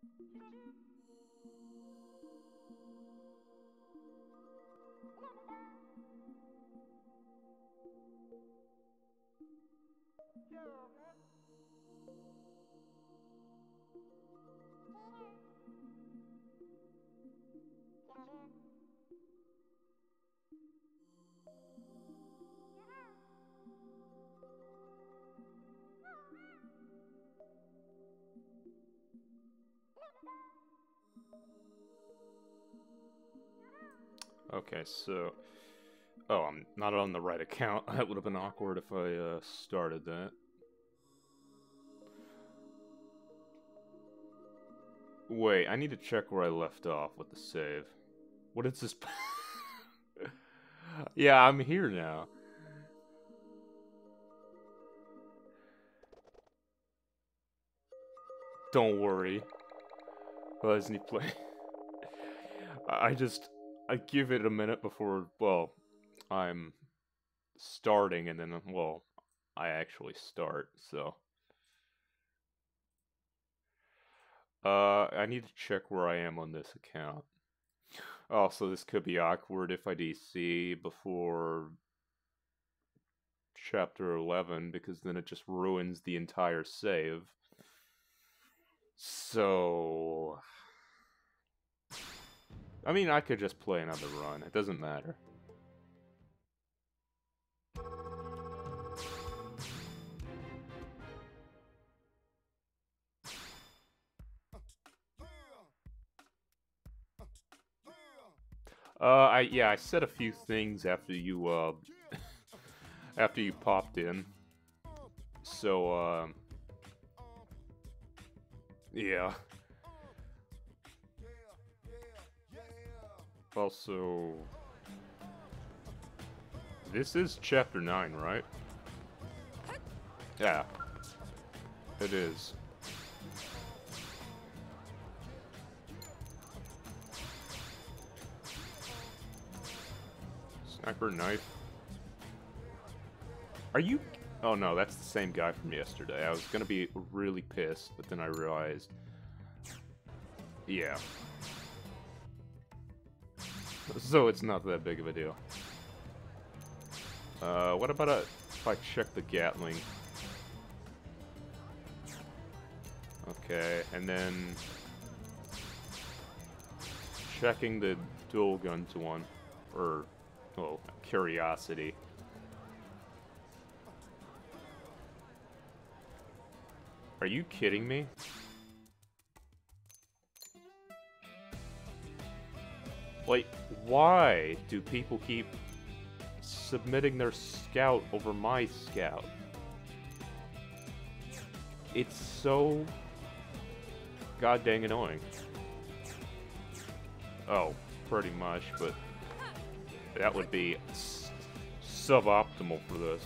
Okay, so... Oh, I'm not on the right account. That would have been awkward if I started that. Wait, I need to check where I left off with the save. What is this? Yeah, I'm here now. Don't worry. Leslie play. I give it a minute before, well, I'm starting and then, well, I actually start, so. I need to check where I am on this account. Also, this could be awkward if I DC before chapter 11, because then it just ruins the entire save. So... I mean, I could just play another run. It doesn't matter. I said a few things after you, after you popped in. So, yeah. Also, this is chapter 9, right? Yeah, it is. Sniper knife. Are you... Oh no, that's the same guy from yesterday. I was gonna be really pissed, but then I realized... Yeah. So it's not that big of a deal. What about if I check the Gatling? Okay, and then... checking the dual guns one. Or, well, curiosity. Are you kidding me? Like, why do people keep submitting their scout over my scout? It's so god dang annoying. Oh, pretty much, but that would be suboptimal for this.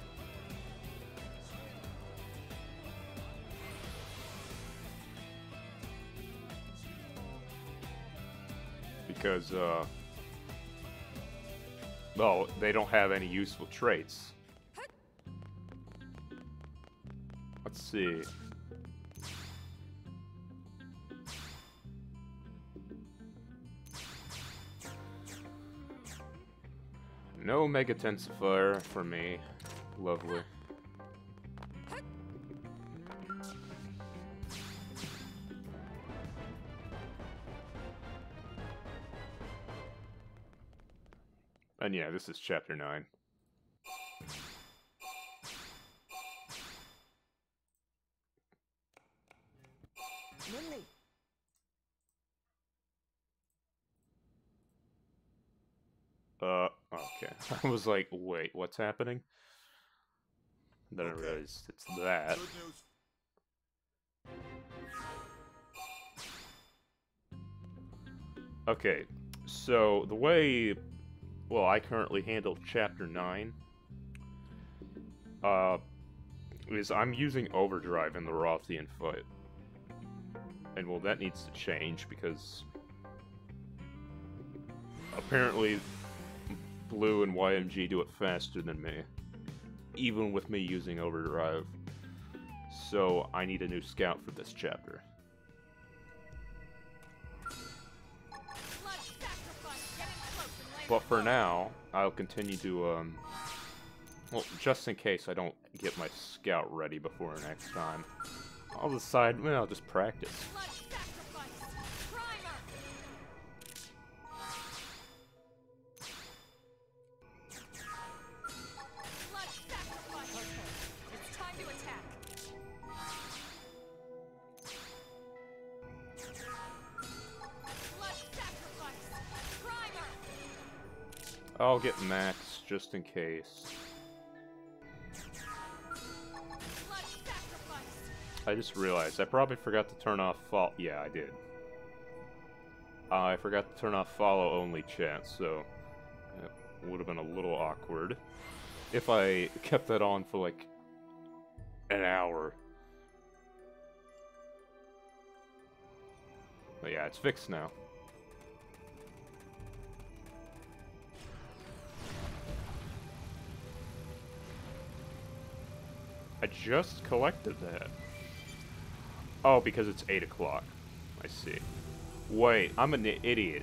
Because, well, they don't have any useful traits. Let's see. No Mega Tensifier for me. Lovely. And yeah, this is chapter 9. Okay. I was like, wait, what's happening? Then I realized it's that. Okay, so the way, well, I currently handle chapter 9, is I'm using overdrive in the Rothian fight. And well, that needs to change because apparently Blue and YMG do it faster than me, even with me using overdrive. So I need a new scout for this chapter. But for now, I'll continue to, well, just in case I don't get my scout ready before next time, I'll decide, well, I'll just practice. I'll get max just in case. I just realized I probably forgot to turn off yeah, I did. I forgot to turn off follow only chat, so it would have been a little awkward if I kept that on for like an hour. But yeah, it's fixed now. I just collected that. Oh, because it's 8 o'clock. I see. Wait, I'm an idiot.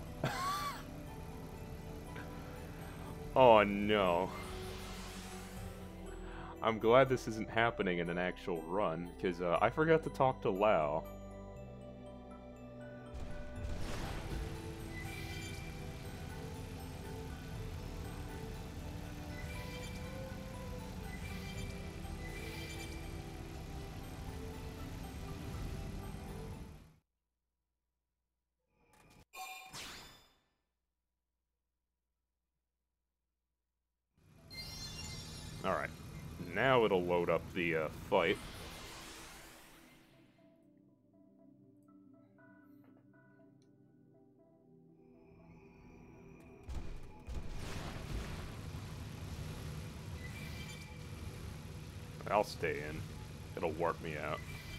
Oh no. I'm glad this isn't happening in an actual run, because I forgot to talk to Lao. Alright, now it'll load up the fight. I'll stay in. It'll warp me out.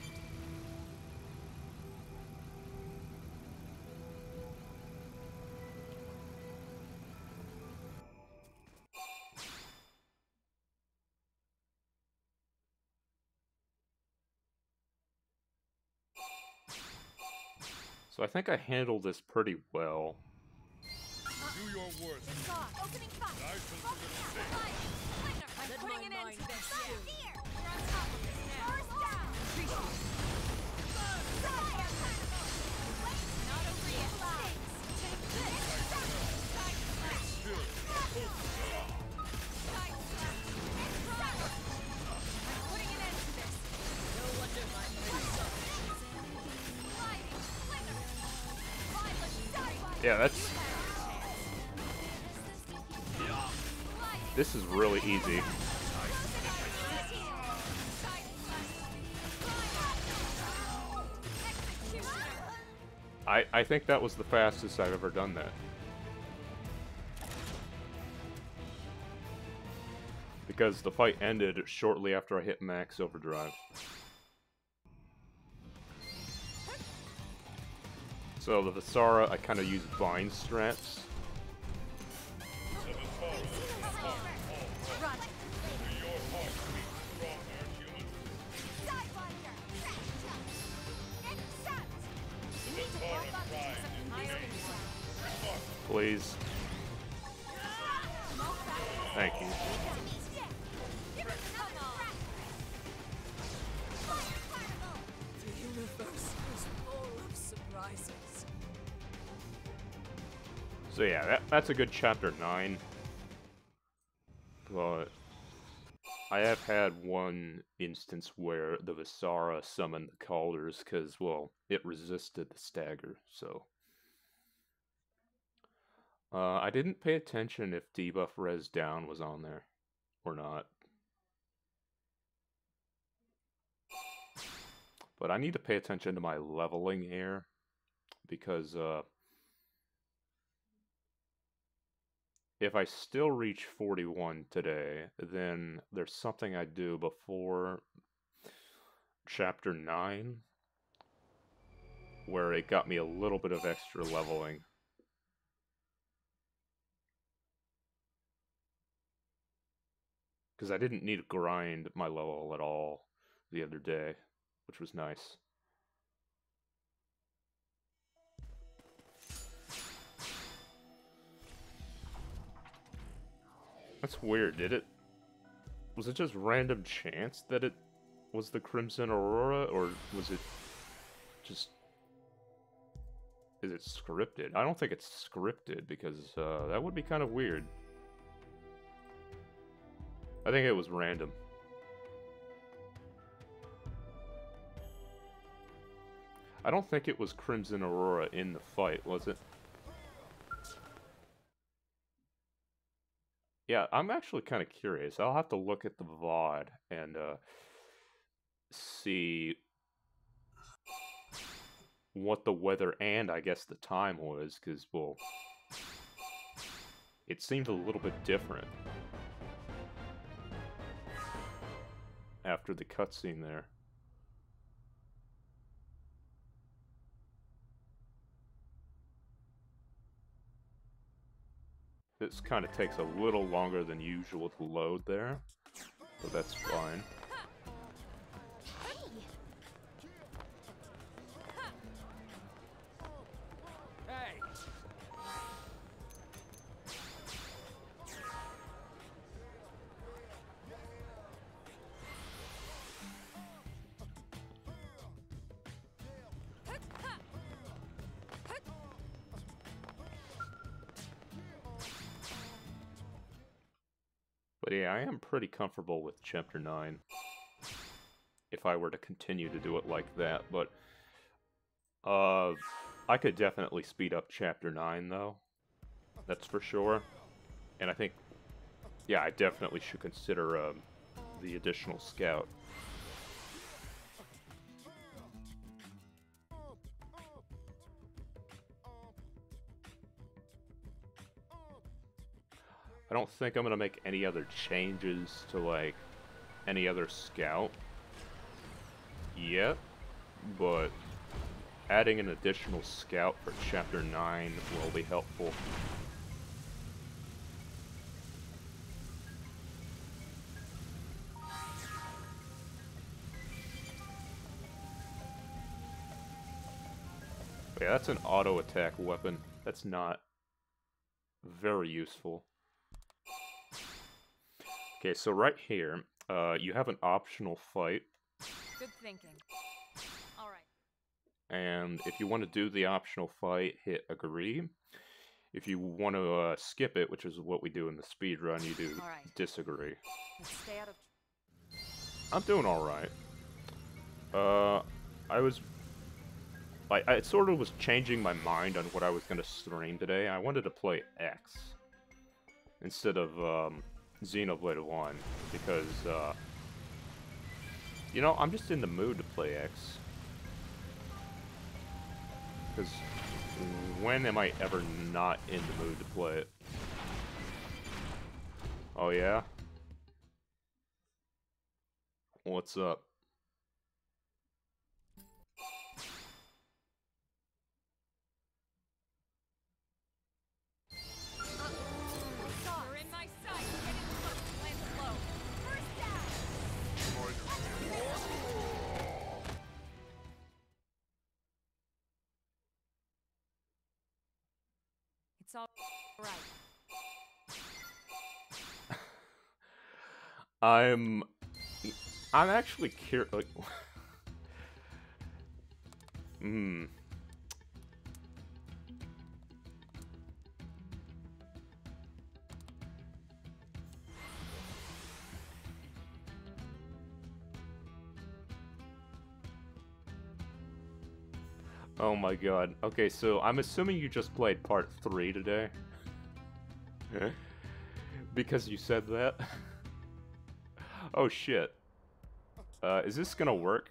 So I think I handled this pretty well. Do your worst. Opening fire. I'm putting an end to this. We're on top of this now. First down. Not over yet. Take this. Side slash. Side slash. I'm putting an end to this. No wonder my men suffer. Sliding. Slinger. Violet. Yeah, that's... This is really easy. I think that was the fastest I've ever done that. Because the fight ended shortly after I hit max overdrive. So the Visara, I kind of use vine strats. Please. Thank you. The universe is full of surprises. So yeah, that's a good chapter 9. But I have had one instance where the Visara summoned the Calders because, well, it resisted the stagger, so... I didn't pay attention if debuff res down was on there or not. But I need to pay attention to my leveling here because if I still reach 41 today, then there's something I do before chapter 9 where it got me a little bit of extra leveling. Because I didn't need to grind my level at all the other day, which was nice. That's weird. Was it just random chance that it was the Crimson Aurora, or was it just... Is it scripted? I don't think it's scripted, because that would be kind of weird. I think it was random. I don't think it was Crimson Aurora in the fight, was it? Yeah, I'm actually kind of curious. I'll have to look at the VOD and see what the weather and I guess the time was, because, well, it seemed a little bit different after the cutscene there. This kind of takes a little longer than usual to load there, but that's fine. But yeah, I am pretty comfortable with Chapter 9. If I were to continue to do it like that, but... I could definitely speed up Chapter 9, though. That's for sure. And I think... Yeah, I definitely should consider, the additional scout. I don't think I'm gonna make any other changes to, like, any other scout yet, but adding an additional scout for Chapter 9 will be helpful. But yeah, that's an auto attack weapon. That's not very useful. Okay, so right here, you have an optional fight. Good thinking. Alright. And if you want to do the optional fight, hit agree. If you want to skip it, which is what we do in the speed run, you do disagree. Let's stay out of... I'm doing alright. I sort of was changing my mind on what I was going to stream today. I wanted to play X instead of Xenoblade 1, because, you know, I'm just in the mood to play X. Because when am I ever not in the mood to play it? Oh yeah? What's up? You're in my sight. Get in close and land the blow. First down. It's all right. I'm actually curious, like... Oh my god. Okay, so I'm assuming you just played part 3 today? Because you said that? Oh shit. Is this gonna work?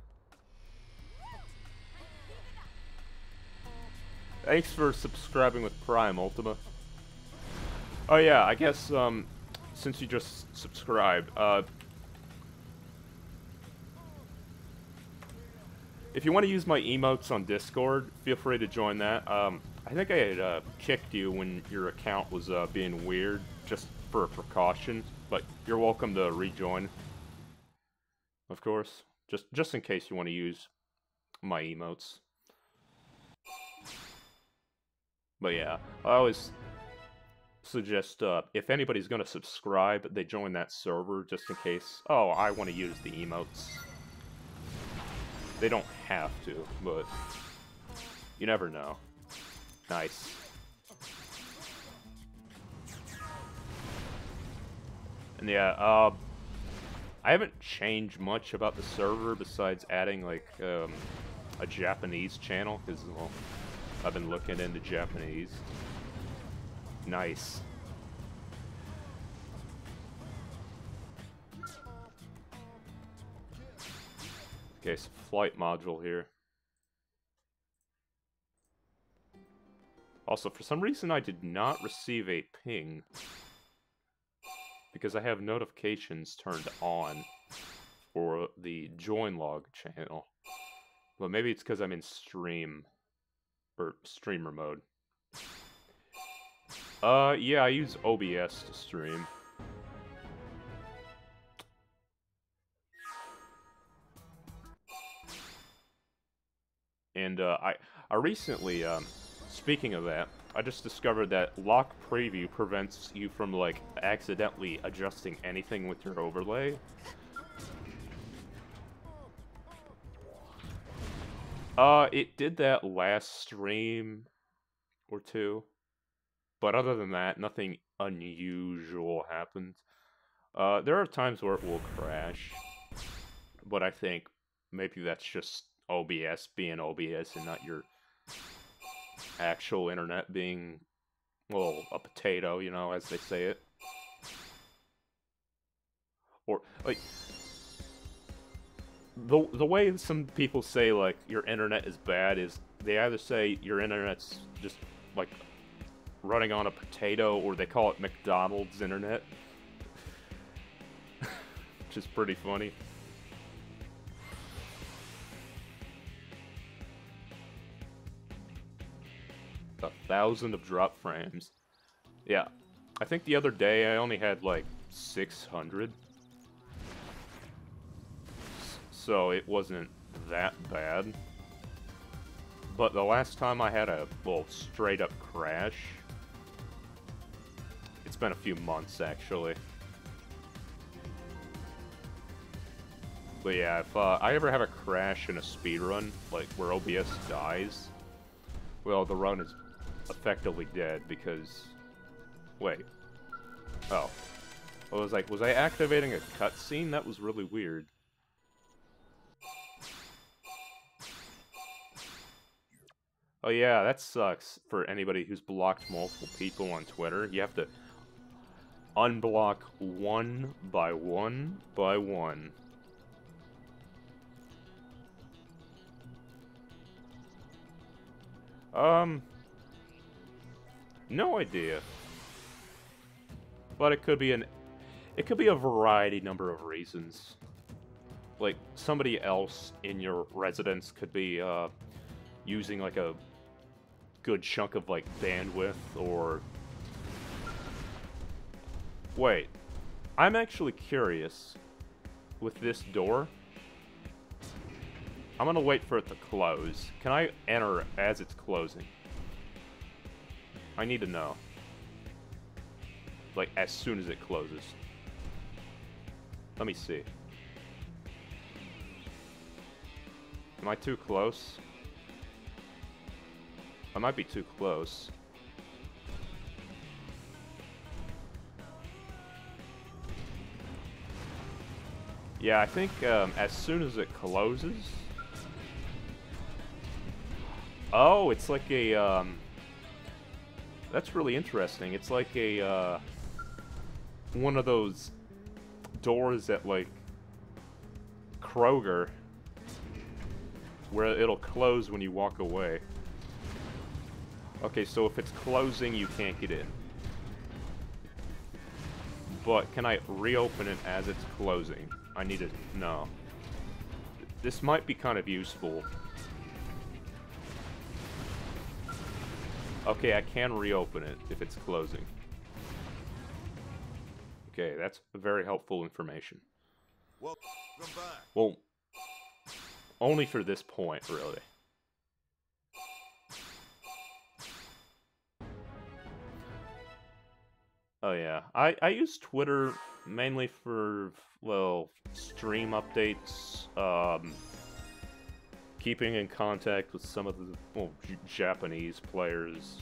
Thanks for subscribing with Prime, Ultima. Oh yeah, I guess, since you just subscribed, if you want to use my emotes on Discord, feel free to join that. I think I had kicked you when your account was being weird, just for a precaution, but you're welcome to rejoin. Of course, just in case you want to use my emotes. But yeah, I always suggest if anybody's gonna subscribe, they join that server just in case. Oh, I want to use the emotes. They don't have to, but you never know. Nice. And yeah, I haven't changed much about the server besides adding like a Japanese channel because well, I've been looking into Japanese. Nice. Okay, so flight module here. Also, for some reason I did not receive a ping because I have notifications turned on for the join log channel. Well, maybe it's because I'm in stream or streamer mode. Yeah, I use OBS to stream. And I recently, speaking of that, I just discovered that lock preview prevents you from like accidentally adjusting anything with your overlay. It did that last stream or two, but other than that, nothing unusual happens. There are times where it will crash, but I think maybe that's just OBS being OBS and not your actual internet being, well, a potato, you know, as they say it. Or, like, the way some people say, like, your internet is bad is they either say your internet's just, like, running on a potato, or they call it McDonald's internet. Which is pretty funny. A 1,000 of drop frames. Yeah. I think the other day I only had like 600. So it wasn't that bad. But the last time I had a, well, straight up crash, it's been a few months actually. But yeah, if I ever have a crash in a speedrun, like where OBS dies, well, the run is effectively dead because... Wait. Oh. I was like, was I activating a cutscene? That was really weird. Oh yeah, that sucks for anybody who's blocked multiple people on Twitter. You have to unblock one by one by one. No idea. But it could be a variety number of reasons. Like, somebody else in your residence could be, using, like, a good chunk of, like, bandwidth, or... Wait. I'm actually curious with this door. I'm gonna wait for it to close. Can I enter as it's closing? I need to know. Like, as soon as it closes. Let me see. Am I too close? I might be too close. Yeah, I think as soon as it closes... Oh, it's like a... That's really interesting. It's like a... one of those doors at, like, Kroger, where it'll close when you walk away. Okay, so if it's closing, you can't get in. But can I reopen it as it's closing? I need to know. This might be kind of useful. Okay, I can reopen it if it's closing. Okay, that's very helpful information. Welcome back. Well, only for this point, really. Oh yeah, I use Twitter mainly for, well, stream updates, keeping in contact with some of the, well, Japanese players,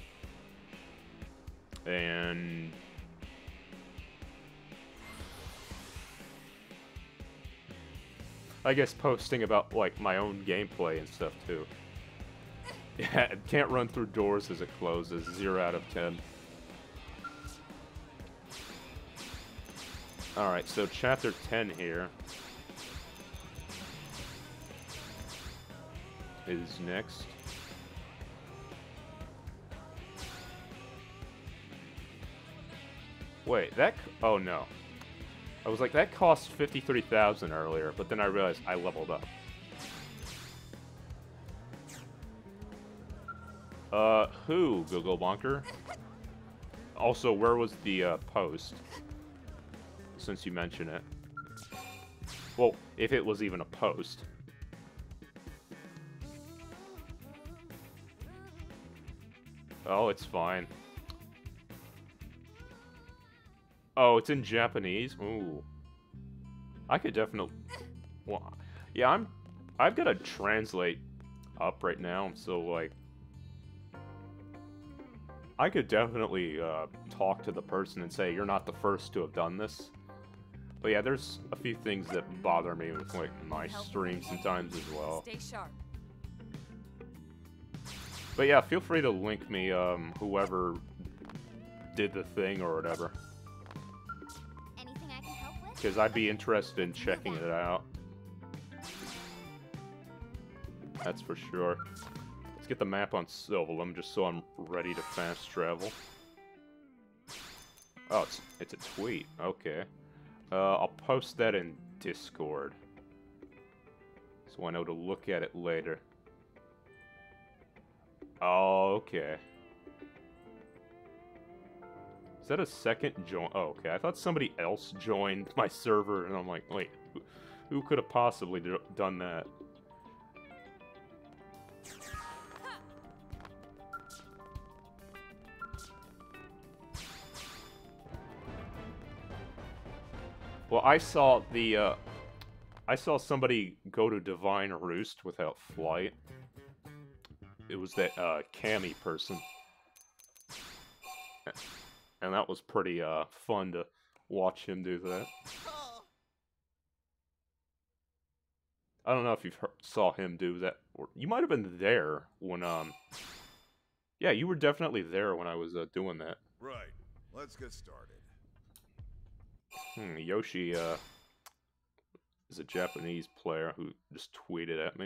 and I guess posting about, like, my own gameplay and stuff too. Yeah, can't run through doors as it closes, 0 out of 10. Alright, so chapter 10 here is next. Wait, oh no. I was like, that cost 53,000 earlier, but then I realized I leveled up. Who, Google Bonker? Also, where was the, post? Since you mention it. Well, if it was even a post. Oh, it's fine. Oh, it's in Japanese? Ooh. I could definitely... Well, yeah, I've got to translate up right now, so, like... I could definitely, talk to the person and say, you're not the first to have done this. But yeah, there's a few things that bother me with, like, my stream sometimes as well. Stay sharp. But yeah, feel free to link me, whoever did the thing or whatever. Anything I can help with? Because I'd be interested in checking it out. That's for sure. Let's get the map on Sylvalum just so I'm ready to fast travel. Oh, it's a tweet. Okay. I'll post that in Discord. So I know to look at it later. Oh, okay. Is that a second join? Oh, okay. I thought somebody else joined my server, and I'm like, wait, who could have possibly done that? Well, I saw somebody go to Divine Roost without flight. It was that, Cammy person. And that was pretty, fun to watch him do that. I don't know if you saw him do that. Or you might have been there when, yeah, you were definitely there when I was, doing that. Right. Let's get started. Yoshi, is a Japanese player who just tweeted at me.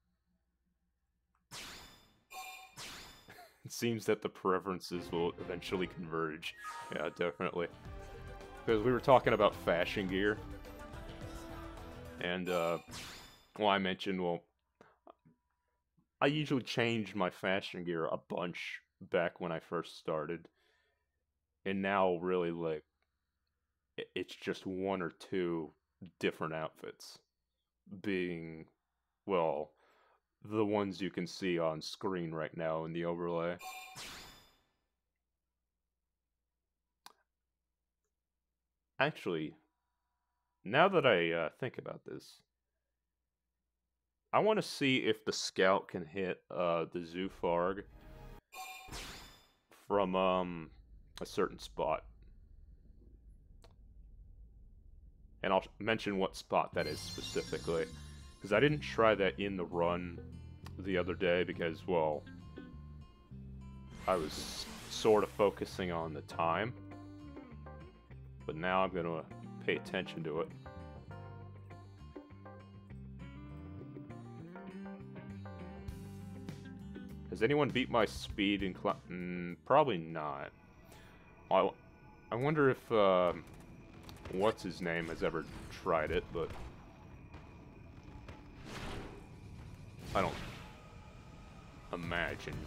It seems that the preferences will eventually converge. Yeah, definitely. Because we were talking about fashion gear. And, well, I mentioned, well, I usually changed my fashion gear a bunch back when I first started. And now, really, like, it's just one or two different outfits. Being, well, the ones you can see on screen right now in the overlay. Actually, now that I think about this, I want to see if the scout can hit the Zoofarg from a certain spot. And I'll mention what spot that is specifically. Because I didn't try that in the run the other day because, well, I was sort of focusing on the time. But now I'm going to pay attention to it. Has anyone beat my speed in probably not. I wonder if, what's his name has ever tried it, but I don't imagine.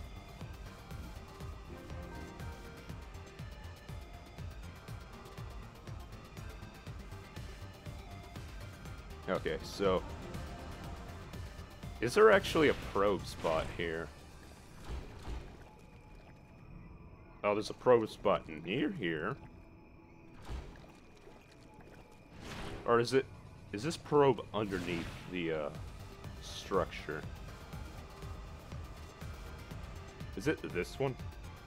Okay, so is there actually a probe spot here? Oh, there's a probes button near here. Or is this probe underneath the, structure? Is it this one?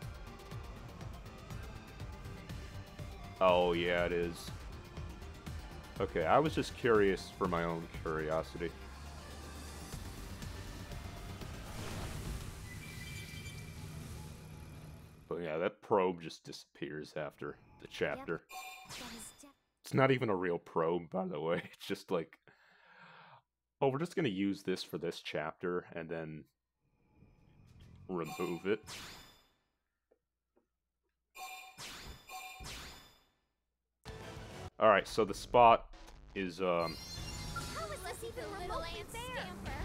Oh, yeah, it is. Okay, I was just curious for my own curiosity. But yeah, that probe just disappears after the chapter. It's not even a real probe, by the way. It's just like, oh, we're just gonna use this for this chapter and then remove it. Alright, so the spot is, How is this even remotely fair?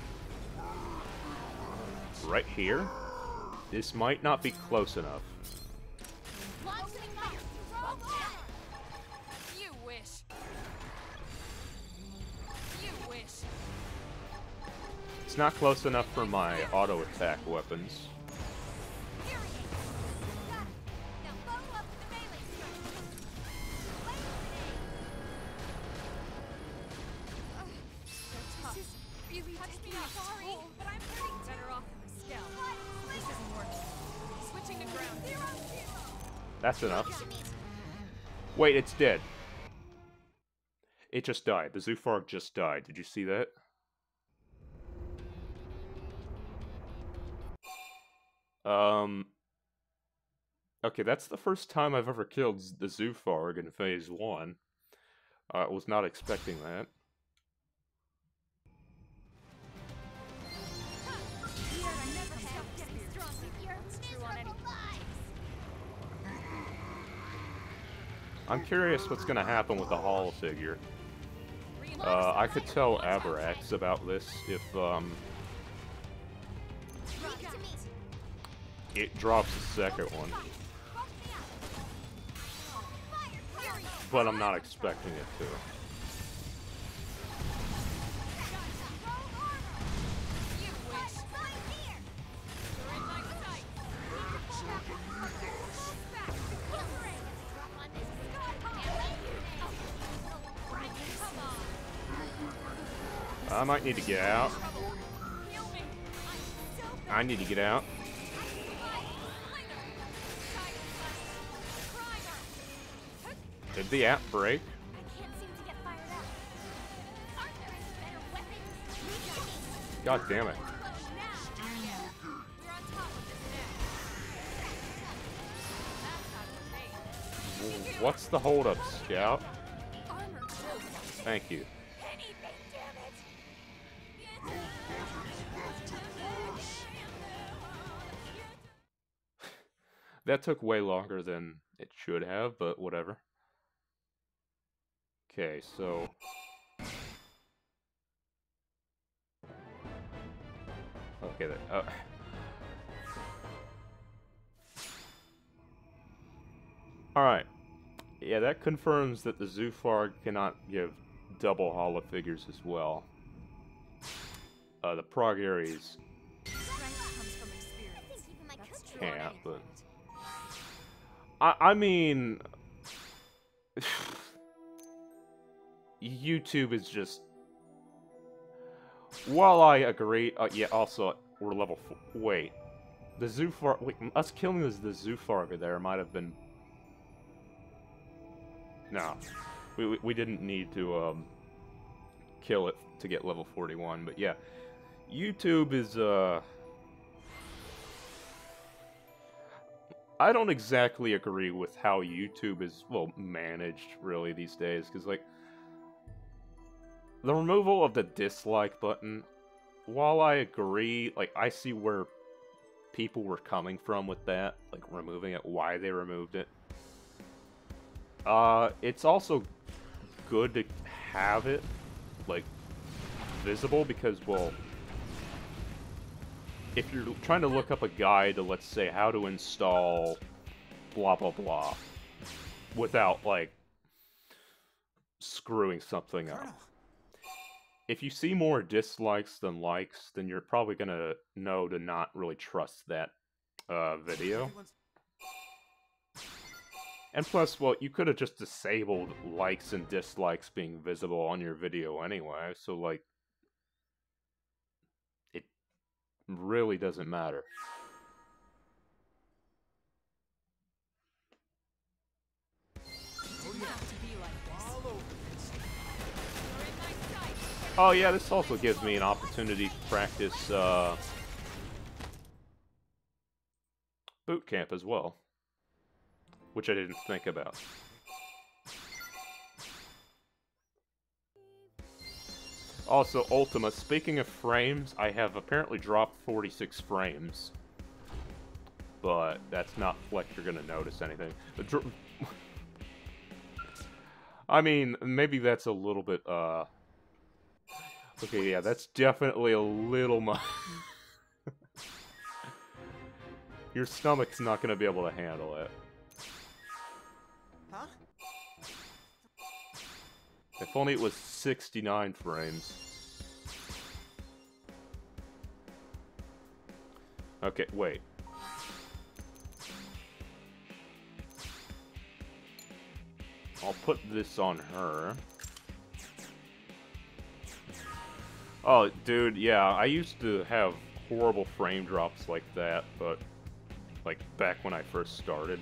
right here. This might not be close enough. Launching fire! Throw fire! You wish. You wish. It's not close enough for my auto attack weapons. Period. Got it. Now follow up the melee strike. This is really taking me sorry, but I'm hurting. Better off than the scout. This isn't working. Switching to ground. 0-0. That's enough. Wait, it's dead. It just died. The Zoofarg just died. Did you see that? Okay, that's the first time I've ever killed the Zoofarg in Phase 1. I was not expecting that. I'm curious what's gonna happen with the Hall figure. I could tell Avarax about this if, it drops the second one. But I'm not expecting it to. I might need to get out. I need to get out. Did the app break? God damn it. What's the holdup, Scout? Thank you. That took way longer than it should have, but whatever. Okay, so... Okay, Alright. Yeah, that confirms that the Zoofarg cannot give double holo figures as well. The Prog Ares can't, but... I mean... YouTube is just... While I agree... yeah, also, we're level 4... Wait. The Zoofarg... Wait, us killing the Zoofarg there might have been... No. We didn't need to, kill it to get level 41, but yeah. YouTube is, I don't exactly agree with how YouTube is, well, managed, really, these days, because, like, the removal of the dislike button, while I agree, like, I see where people were coming from with that, like, removing it, why they removed it. It's also good to have it, like, visible, because, well, if you're trying to look up a guide to, let's say, how to install blah blah blah, without, like, screwing something up. If you see more dislikes than likes, then you're probably gonna know to not really trust that, video. And plus, well, you could have just disabled likes and dislikes being visible on your video anyway, so, like, it really doesn't matter. Oh yeah, this also gives me an opportunity to practice boot camp as well, which I didn't think about. Also, Ultima, speaking of frames, I have apparently dropped 46 frames. But that's not like you're gonna notice anything. I mean, maybe that's a little bit, okay, yeah, that's definitely a little much. Your stomach's not gonna be able to handle it. Huh? If only it was 69 frames. Okay, wait. I'll put this on her. Oh, dude, yeah, I used to have horrible frame drops like that, but, like, back when I first started.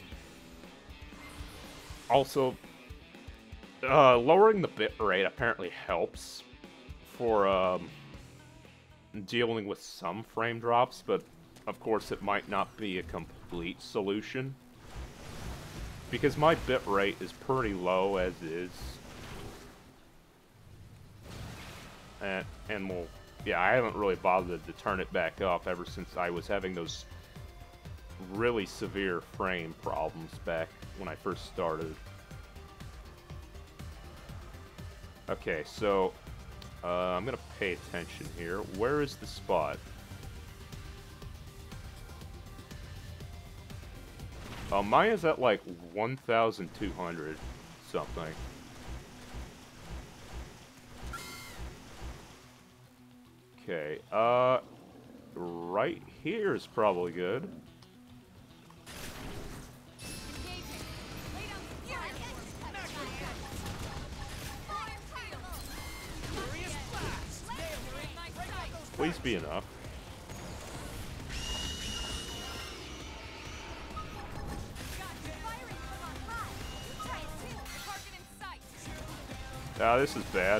Also, lowering the bitrate apparently helps for, dealing with some frame drops, but, of course, it might not be a complete solution. Because my bitrate is pretty low as is. And well, yeah, I haven't really bothered to turn it back up ever since I was having those really severe frame problems back when I first started. Okay, so I'm gonna pay attention here. Where is the spot? Oh, mine is at like 1,200 something. Okay, right here is probably good. Please be enough. Ah, this is bad.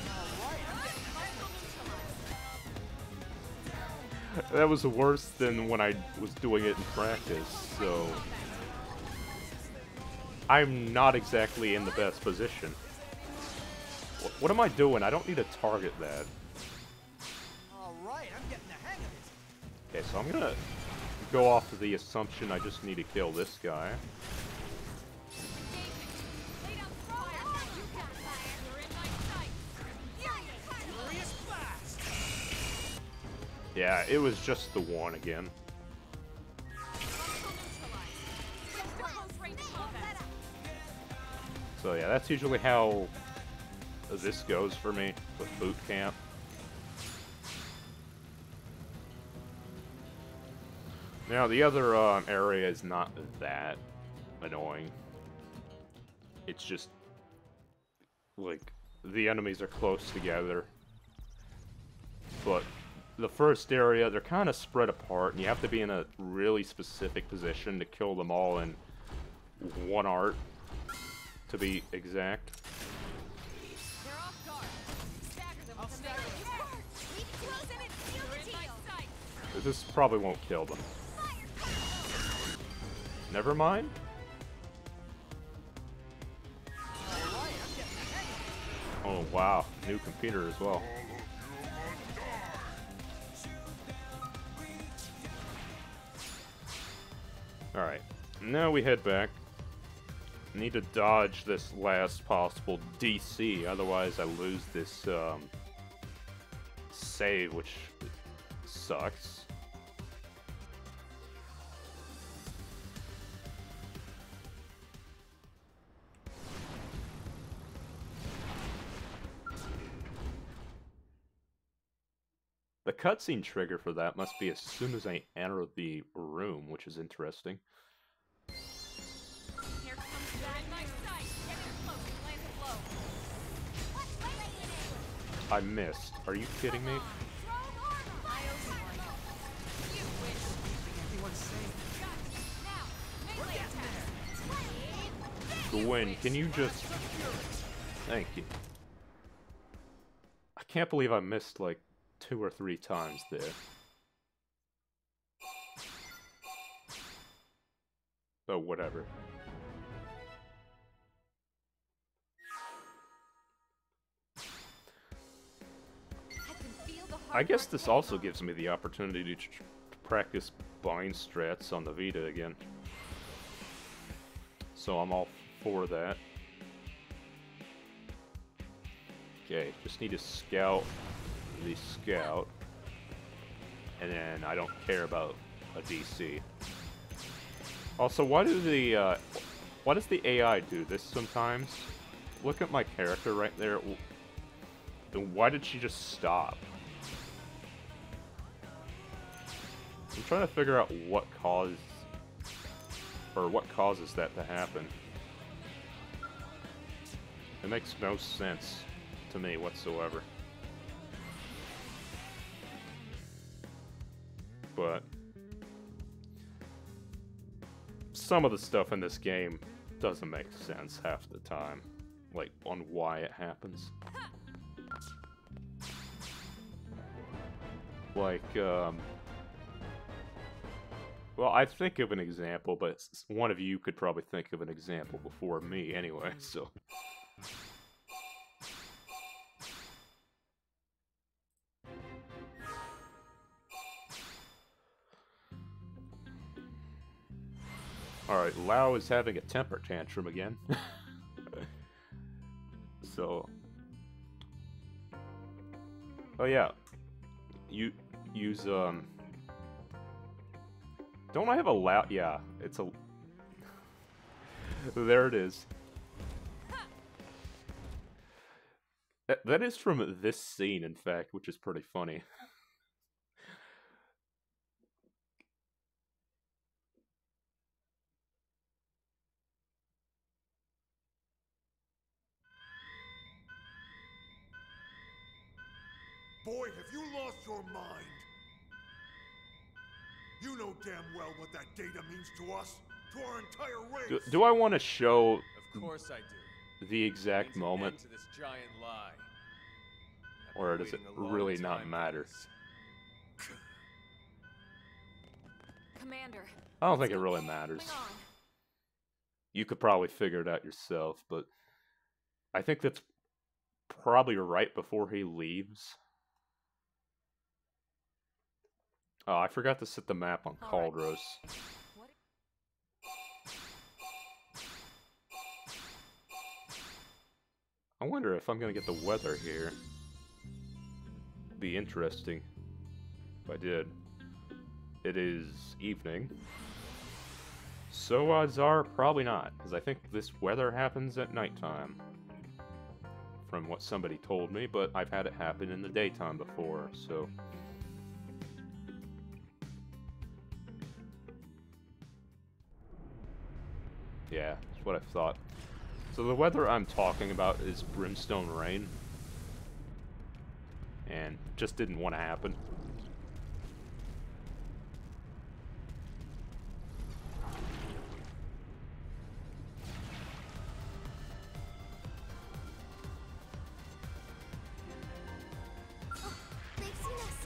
That was worse than when I was doing it in practice, so... I'm not exactly in the best position. What am I doing? I don't need to target that. Alright, I'm getting the hang of it. Okay, so I'm gonna go off of the assumption I just need to kill this guy. Yeah, it was just the one again. So yeah, that's usually how this goes for me with boot camp. Now the other area is not that annoying. It's just like the enemies are close together, but the first area, they're kind of spread apart, and you have to be in a really specific position to kill them all in one art, to be exact. This probably won't kill them. Never mind. Oh wow, new computer as well. Alright, now we head back. Need to dodge this last possible DC, otherwise I lose this save, which sucks. The cutscene trigger for that must be as soon as I enter the room, which is interesting. Here comes I missed. Are you kidding me? Everyone's safe. We're getting there. Gwen, can you just... Thank you. I can't believe I missed like 2 or 3 times there. Oh, whatever. I guess this also gives me the opportunity to practice bind strats on the Vita again. So I'm all for that. Okay, just need to scout the scout. And then I don't care about a DC. Also, why does the AI do this sometimes? Look at my character right there. Why did she just stop? I'm trying to figure out what causes that to happen. It makes no sense to me whatsoever. But some of the stuff in this game doesn't make sense half the time, like on why it happens. Like, well, I think of an example, but one of you could probably think of an example before me anyway, so... Alright, Lao is having a temper tantrum again. So... Oh yeah. You use, Don't I have a Lao? Yeah, it's a... There it is. That is from this scene, in fact, which is pretty funny. Boy, have you lost your mind! You know damn well what that data means to us, to our entire race! Do I want to show Of course I do. the exact Means an moment? end to this giant lie. I've Or been does it waiting a long really not time for matter? this. Commander. I don't think it really matters. Hang on. You could probably figure it out yourself, but I think that's probably right before he leaves. Oh, I forgot to set the map on All right. Caldros. What? I wonder if I'm gonna get the weather here. Be interesting if I did. It is evening. So odds are probably not, because I think this weather happens at nighttime. From what somebody told me, but I've had it happen in the daytime before, so... Yeah, that's what I thought. So the weather I'm talking about is brimstone rain. And just didn't want to happen. They've seen us.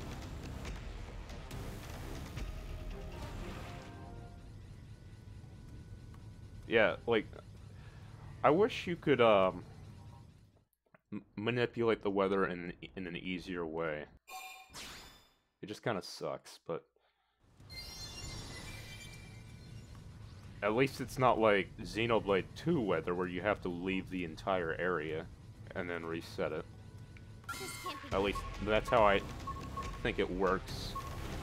Yeah, like, I wish you could, manipulate the weather in an easier way. It just kind of sucks, but... At least it's not like Xenoblade 2 weather, where you have to leave the entire area and then reset it. This can't be At least, that's how I think it works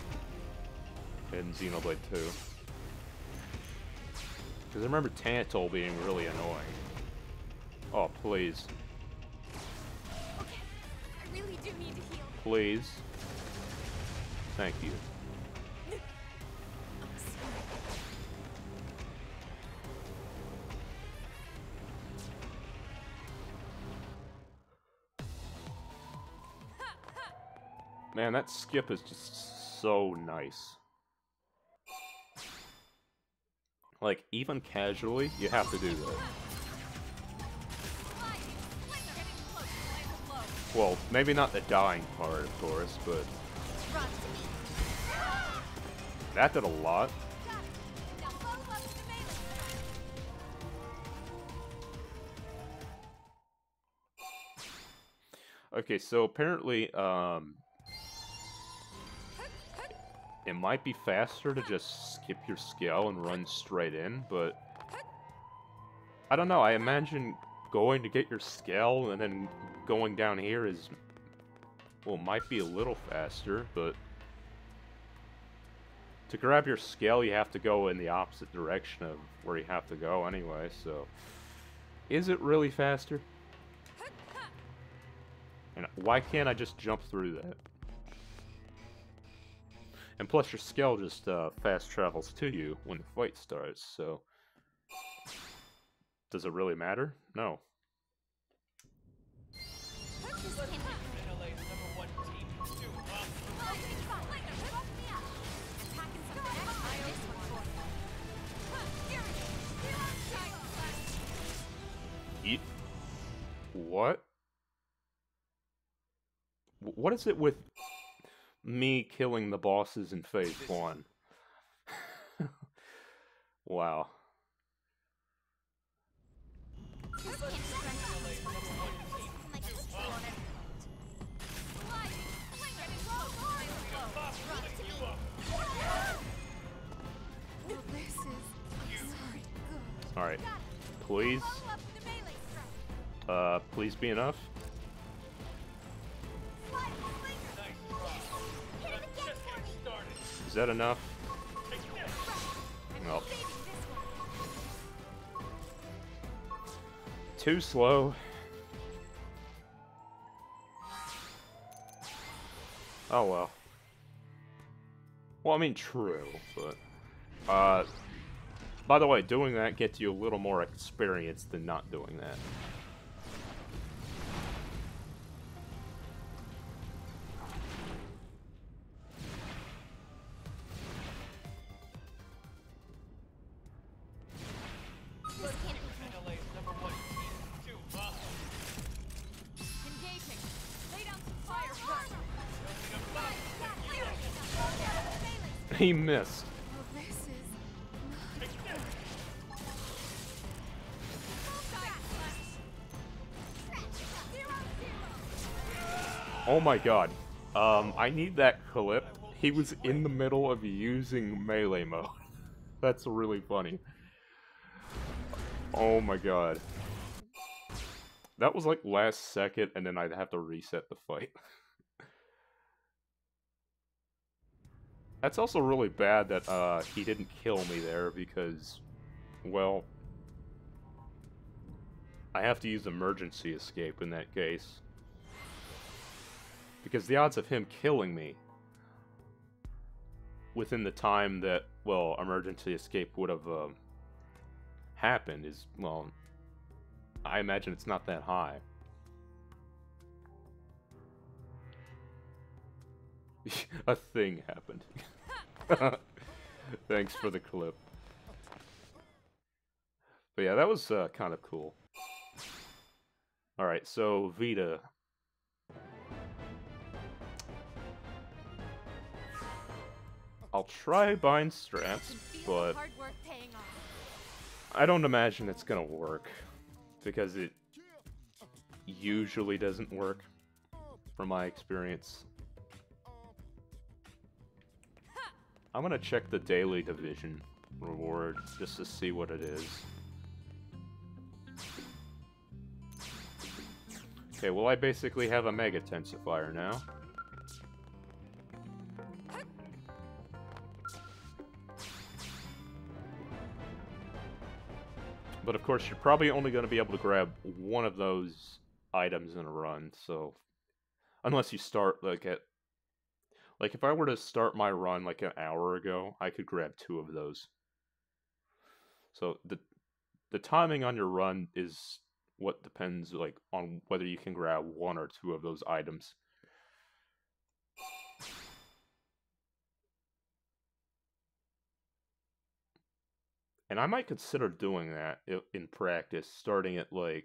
in Xenoblade 2. Because I remember Tantal being really annoying. Oh, please. okay. I really do need to heal. Please. Thank you. I'm sorry. Man, that skip is just so nice. Like, even casually, you have to do that. Well, maybe not the dying part, of course, but... that did a lot. Okay, so apparently, it might be faster to just skip your skill and run straight in, but... I don't know, I imagine going to get your skill and then going down here is... well, might be a little faster, but... to grab your skill, you have to go in the opposite direction of where you have to go anyway, so... is it really faster? And why can't I just jump through that? And plus your skill just fast travels to you when the fight starts, so... does it really matter? No. Eat? What? What is it with me killing the bosses in Phase 1? Wow. Alright. Please. Please be enough. Is that enough? No. Too slow. Oh well. Well, I mean, true, but... by the way, doing that gets you a little more experience than not doing that. He missed. Oh my god. I need that clip. He was in the middle of using melee mode. That's really funny. Oh my god. That was like last second, and then I'd have to reset the fight. That's also really bad that he didn't kill me there because, well, I have to use emergency escape in that case. Because the odds of him killing me within the time that, well, emergency escape would have happened is, well, I imagine it's not that high. A thing happened. Thanks for the clip. But yeah, that was kind of cool. Alright, so Vita. I'll try bind straps, but I don't imagine it's gonna work. Because it usually doesn't work, from my experience. I'm gonna check the daily division reward just to see what it is. Okay, well I basically have a Mega Tensifier now. But of course, you're probably only going to be able to grab one of those items in a run, so... unless you start, like, at... like, if I were to start my run, like, an hour ago, I could grab 2 of those. So, the timing on your run is what depends, like, on whether you can grab 1 or 2 of those items. And I might consider doing that in practice, starting at like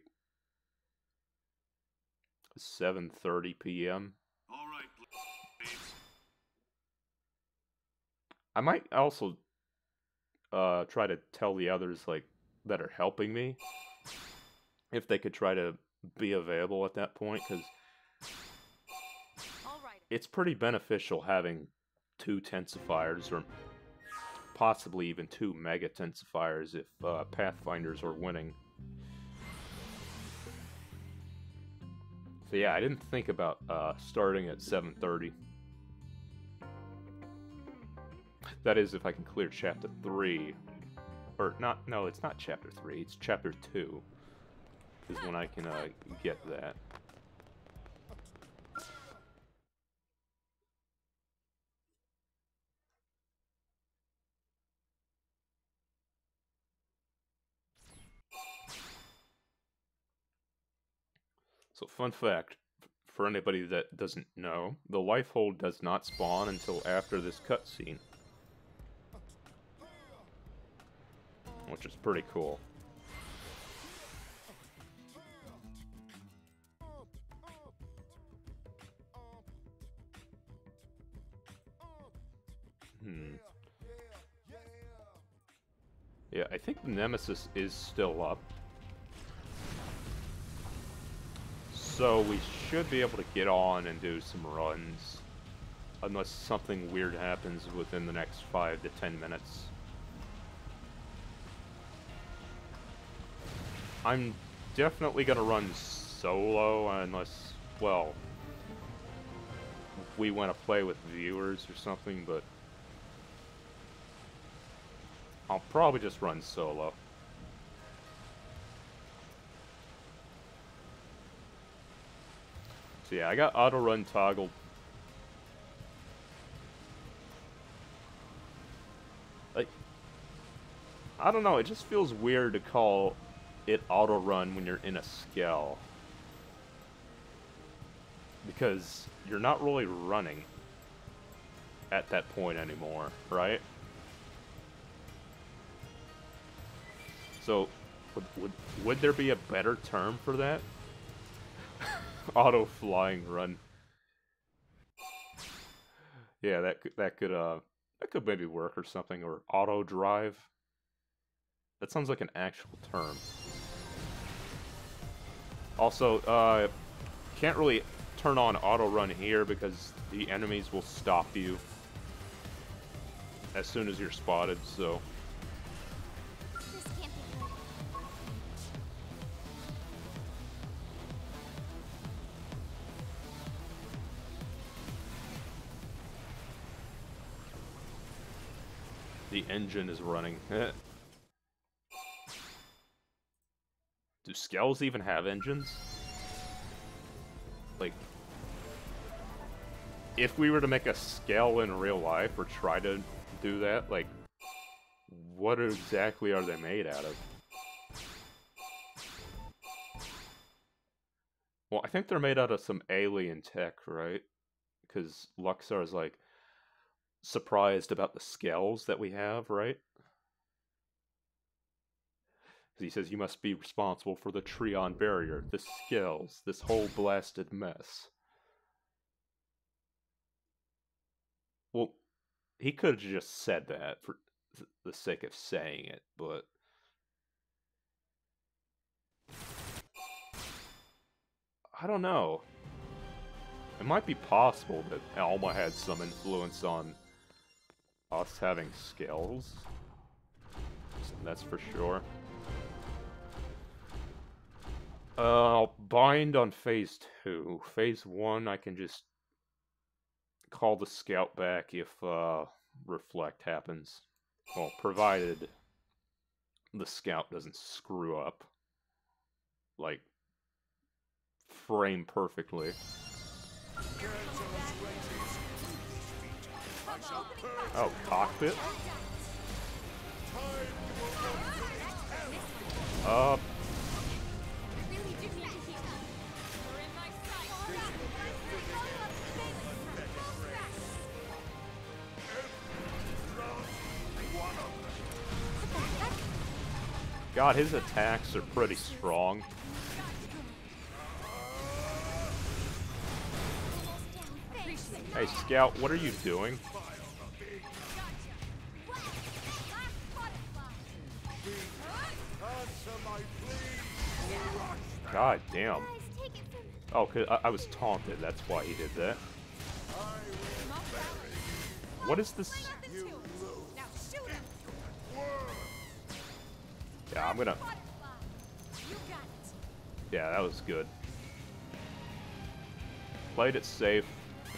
7:30 p.m. All right, please. I might also try to tell the others like that are helping me if they could try to be available at that point, because All right. it's pretty beneficial having 2 tensifiers or possibly even 2 mega tensifiers if Pathfinders are winning. So yeah, I didn't think about starting at 7:30. That is, if I can clear Chapter 3. Or, not, no, it's not Chapter 3, it's Chapter 2. Is when I can get that. So, fun fact, for anybody that doesn't know, the life hold does not spawn until after this cutscene. Which is pretty cool. Yeah, I think the Nemesis is still up. So we should be able to get on and do some runs. Unless something weird happens within the next 5 to 10 minutes. I'm definitely gonna run solo unless, well, we want to play with viewers or something, but I'll probably just run solo. So yeah, I got auto run toggled. Like, I don't know, it just feels weird to call it auto run when you're in a Skell. Because you're not really running at that point anymore, right? So, would there be a better term for that? Auto flying run. Yeah, that could maybe work or something, or auto drive. That sounds like an actual term. Also, can't really turn on auto run here because the enemies will stop you as soon as you're spotted, so This can't be good. the engine is running. Do Skells even have engines? Like, if we were to make a Skell in real life, or try to do that, like, what exactly are they made out of? Well, I think they're made out of some alien tech, right? Because Luxar is, like, surprised about the Skells that we have, right? He says you must be responsible for the Treon barrier, the Skells, this whole blasted mess. Well, he could have just said that for the sake of saying it, but I don't know. It might be possible that Alma had some influence on us having Skells. That's for sure. I'll bind on phase 2. Phase 1, I can just call the scout back if reflect happens. Well, provided the scout doesn't screw up. Like, frame perfectly. Oh, cockpit? Really do need to heal. You're in my sight. God, his attacks are pretty strong. Hey, Scout, what are you doing? God damn. Oh, 'cause I was taunted, that's why he did that. What is this? Yeah, I'm gonna... Yeah, that was good. Played it safe.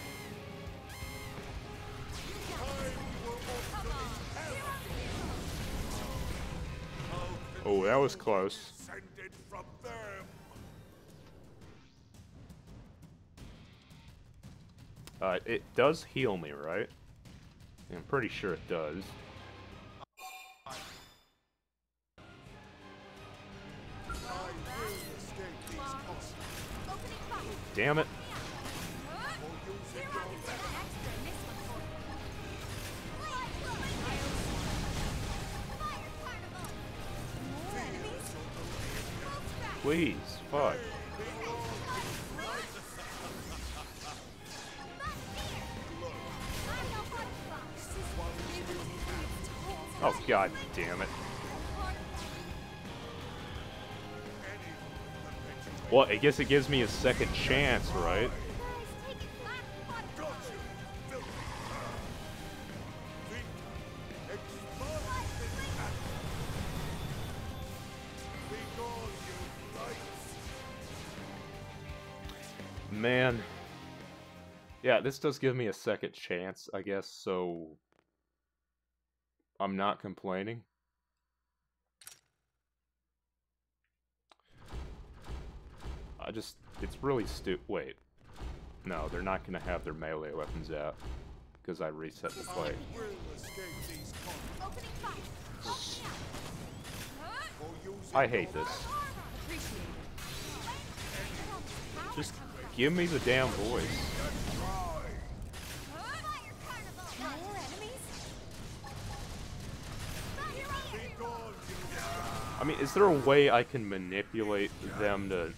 Oh, that was close. Descended from them. It does heal me, right? I'm pretty sure it does. Damn it. Please, fuck. Oh, god damn it. Well, I guess it gives me a second chance, right? Man. Yeah, this does give me a second chance, I guess, so I'm not complaining. It's really Wait. No, they're not gonna have their melee weapons out, because I reset the play. I hate this. Just give me the damn voice. I mean, is there a way I can manipulate them to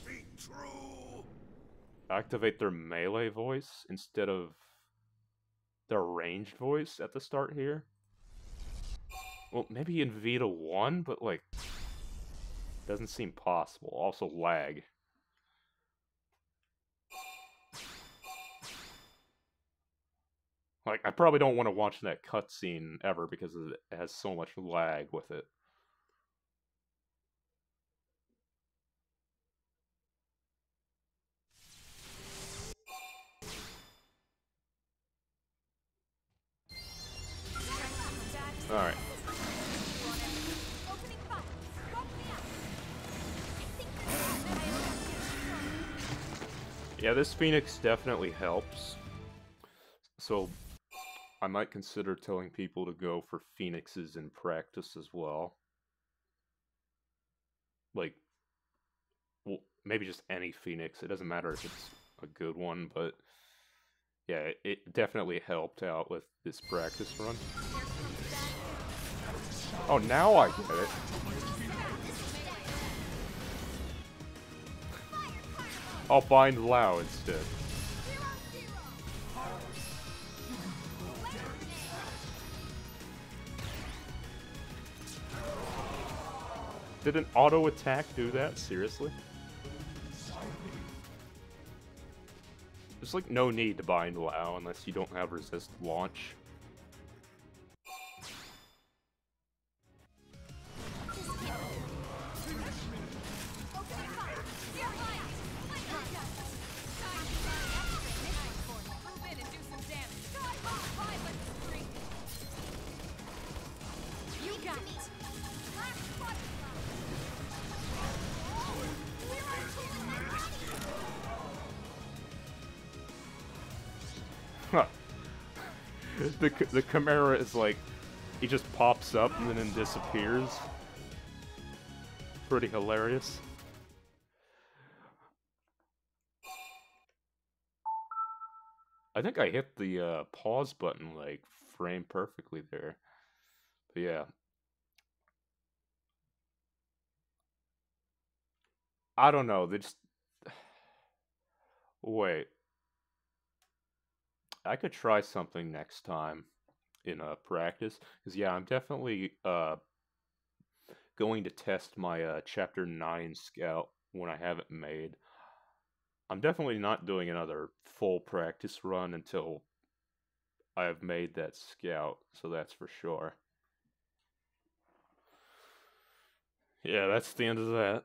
activate their melee voice instead of their ranged voice at the start here? Well, maybe in Vita 1, but like, doesn't seem possible. Also lag. Like, I probably don't want to watch that cutscene ever because it has so much lag with it. Alright. Yeah, this Phoenix definitely helps. So, I might consider telling people to go for Phoenixes in practice as well. Like, well, maybe just any Phoenix. It doesn't matter if it's a good one, but yeah, it definitely helped out with this practice run. Oh, now I get it. I'll bind Lao instead. Did an auto attack do that? Seriously? There's like no need to bind Lao unless you don't have resist launch. Huh. The Chimera is like, he just pops up and then disappears. Pretty hilarious. I think I hit the pause button like frame perfectly there. But yeah. I don't know. They just wait. I could try something next time in practice, because yeah, I'm definitely going to test my chapter 9 scout when I have it made. I'm definitely not doing another full practice run until I have made that scout, so that's for sure. Yeah, that's the end of that.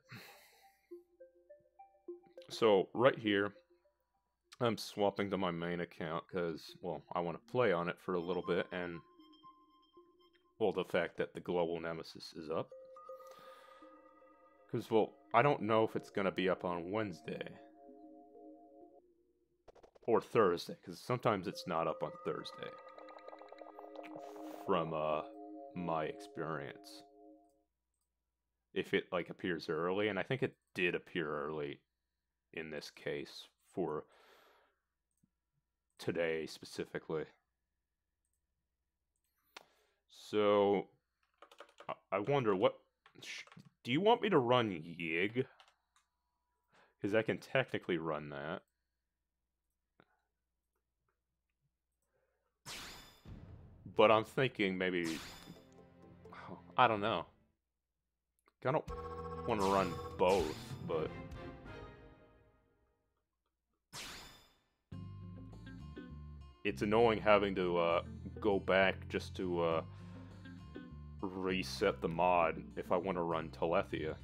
So right here, I'm swapping to my main account because, well, I want to play on it for a little bit, and, well, the fact that the Global Nemesis is up. Because, well, I don't know if it's going to be up on Wednesday. Or Thursday, because sometimes it's not up on Thursday. From, my experience. If it, like, appears early, and I think it did appear early in this case for today specifically. So, I wonder what... do you want me to run Yig? Because I can technically run that. But I'm thinking maybe... I don't know. I don't want to run both, but... it's annoying having to go back just to reset the mod if I want to run Telethia.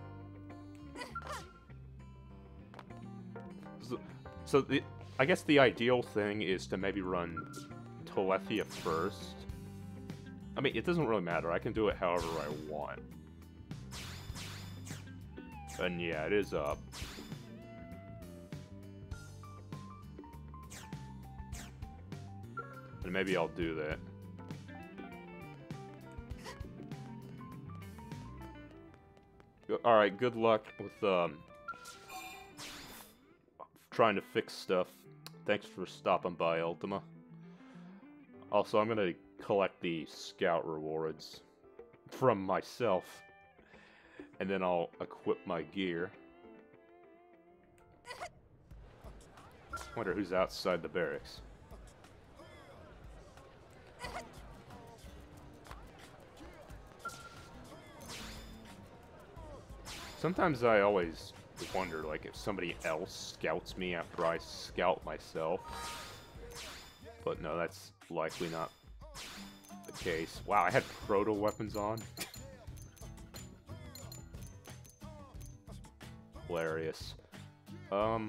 So I guess the ideal thing is to maybe run Telethia first. I mean, it doesn't really matter. I can do it however I want. And yeah, it is up. And maybe I'll do that. Alright, good luck with trying to fix stuff. Thanks for stopping by, Ultima. Also, I'm gonna collect the scout rewards from myself. And then I'll equip my gear. Wonder who's outside the barracks. Sometimes I always wonder, like, if somebody else scouts me after I scout myself. But no, that's likely not the case. Wow, I had proto weapons on. Hilarious. Nah,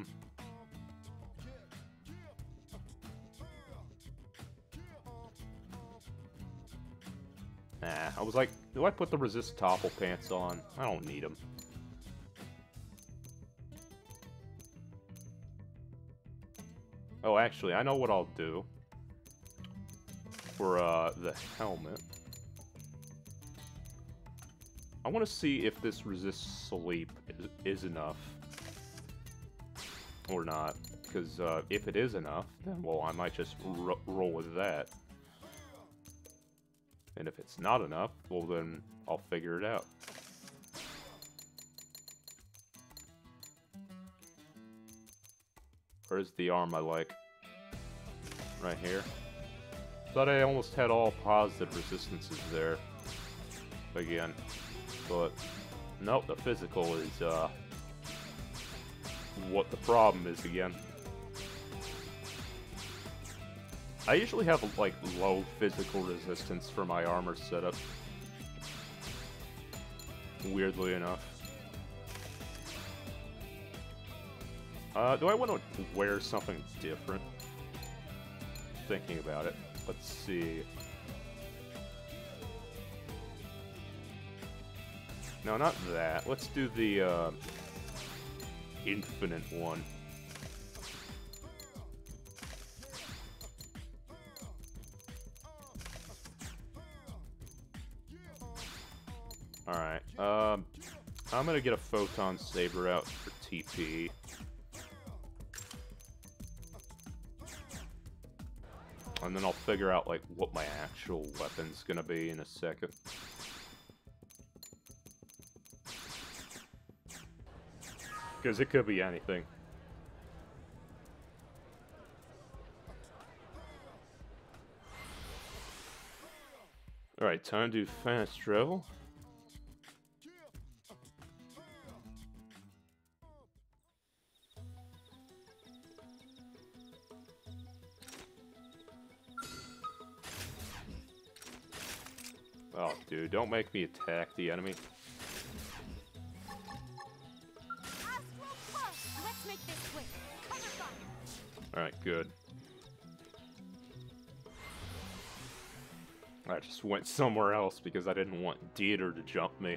I was like, do I put the resist topple pants on? I don't need them. Oh, actually, I know what I'll do for the helmet. I want to see if this resist sleep is enough or not, because if it is enough, then, well, I might just roll with that. And if it's not enough, well, then I'll figure it out. Where's the arm I like? Right here. Thought I almost had all positive resistances there. Again. But, nope, the physical is, what the problem is again. I usually have, like, low physical resistance for my armor setup. Weirdly enough. Do I want to wear something different? Thinking about it. Let's see. No, not that. Let's do the, infinite one. Alright, I'm gonna get a Photon Saber out for TP. And then I'll figure out, like, what my actual weapon's gonna be in a second. Because it could be anything. Alright, time to do fast travel. Oh, dude, don't make me attack the enemy. Let's make this quick. Cover fire. Alright, good. I just went somewhere else because I didn't want Dieter to jump me.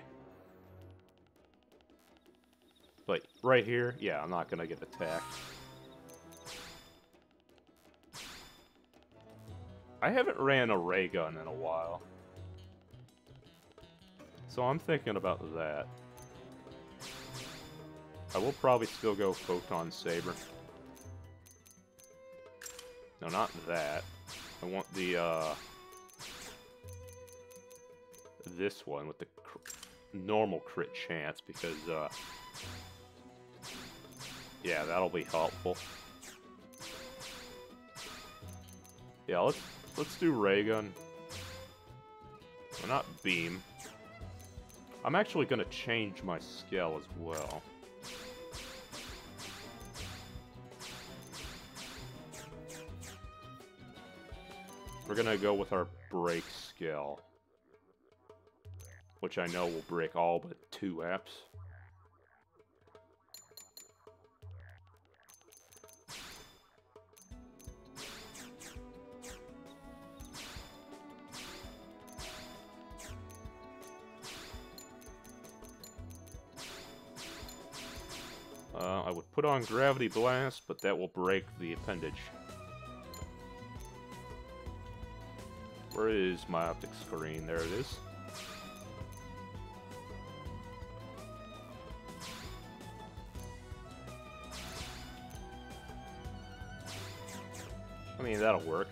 Like, right here? Yeah, I'm not gonna get attacked. I haven't ran a ray gun in a while. So I'm thinking about that. I will probably still go Photon Saber. No, not that. I want the, this one with the normal crit chance because, yeah, that'll be helpful. Yeah, let's do ray gun. Well, not beam. I'm actually gonna change my skill as well. We're gonna go with our break skill, which I know will break all but 2 apps. I would put on Gravity Blast, but that will break the appendage. Where is my optic screen? There it is. I mean, that'll work.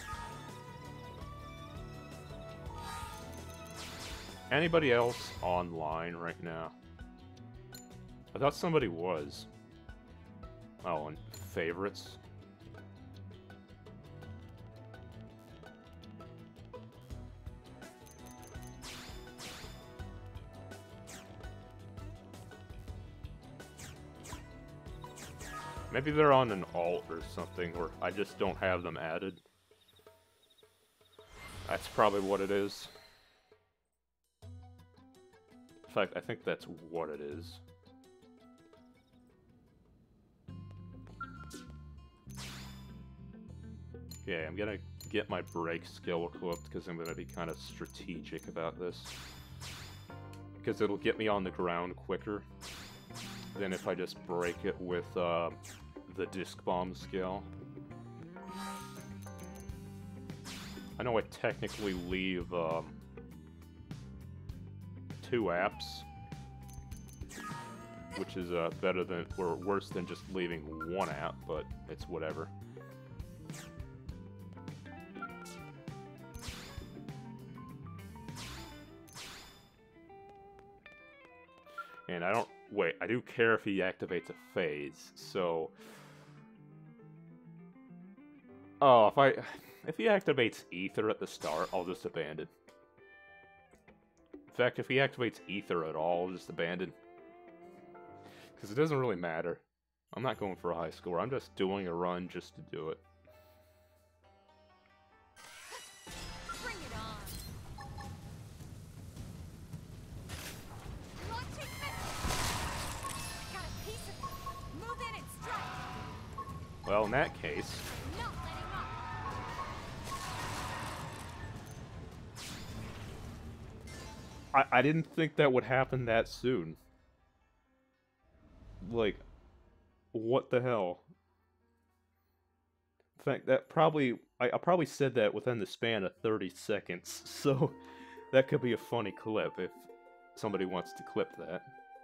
Anybody else online right now? I thought somebody was. Oh, and favorites. Maybe they're on an alt or something, or I just don't have them added. That's probably what it is. In fact, I think that's what it is. Okay, I'm gonna get my break skill equipped because I'm gonna be kind of strategic about this. Because it'll get me on the ground quicker than if I just break it with the disc bomb skill. I know I technically leave 2 apps, which is better than, or worse than just leaving 1 app, but it's whatever. And I don't, wait, I do care if he activates a phase, so... Oh, if he activates Ether at the start, I'll just abandon. In fact, if he activates Ether at all, I'll just abandon. Because it doesn't really matter. I'm not going for a high score, I'm just doing a run just to do it. Bring it on. Launching missile. Got a piece of it. Move in and strike. Well, in that case... Not letting up. I didn't think that would happen that soon. Like, what the hell? In fact, that probably... I probably said that within the span of 30 seconds, so that could be a funny clip if somebody wants to clip that.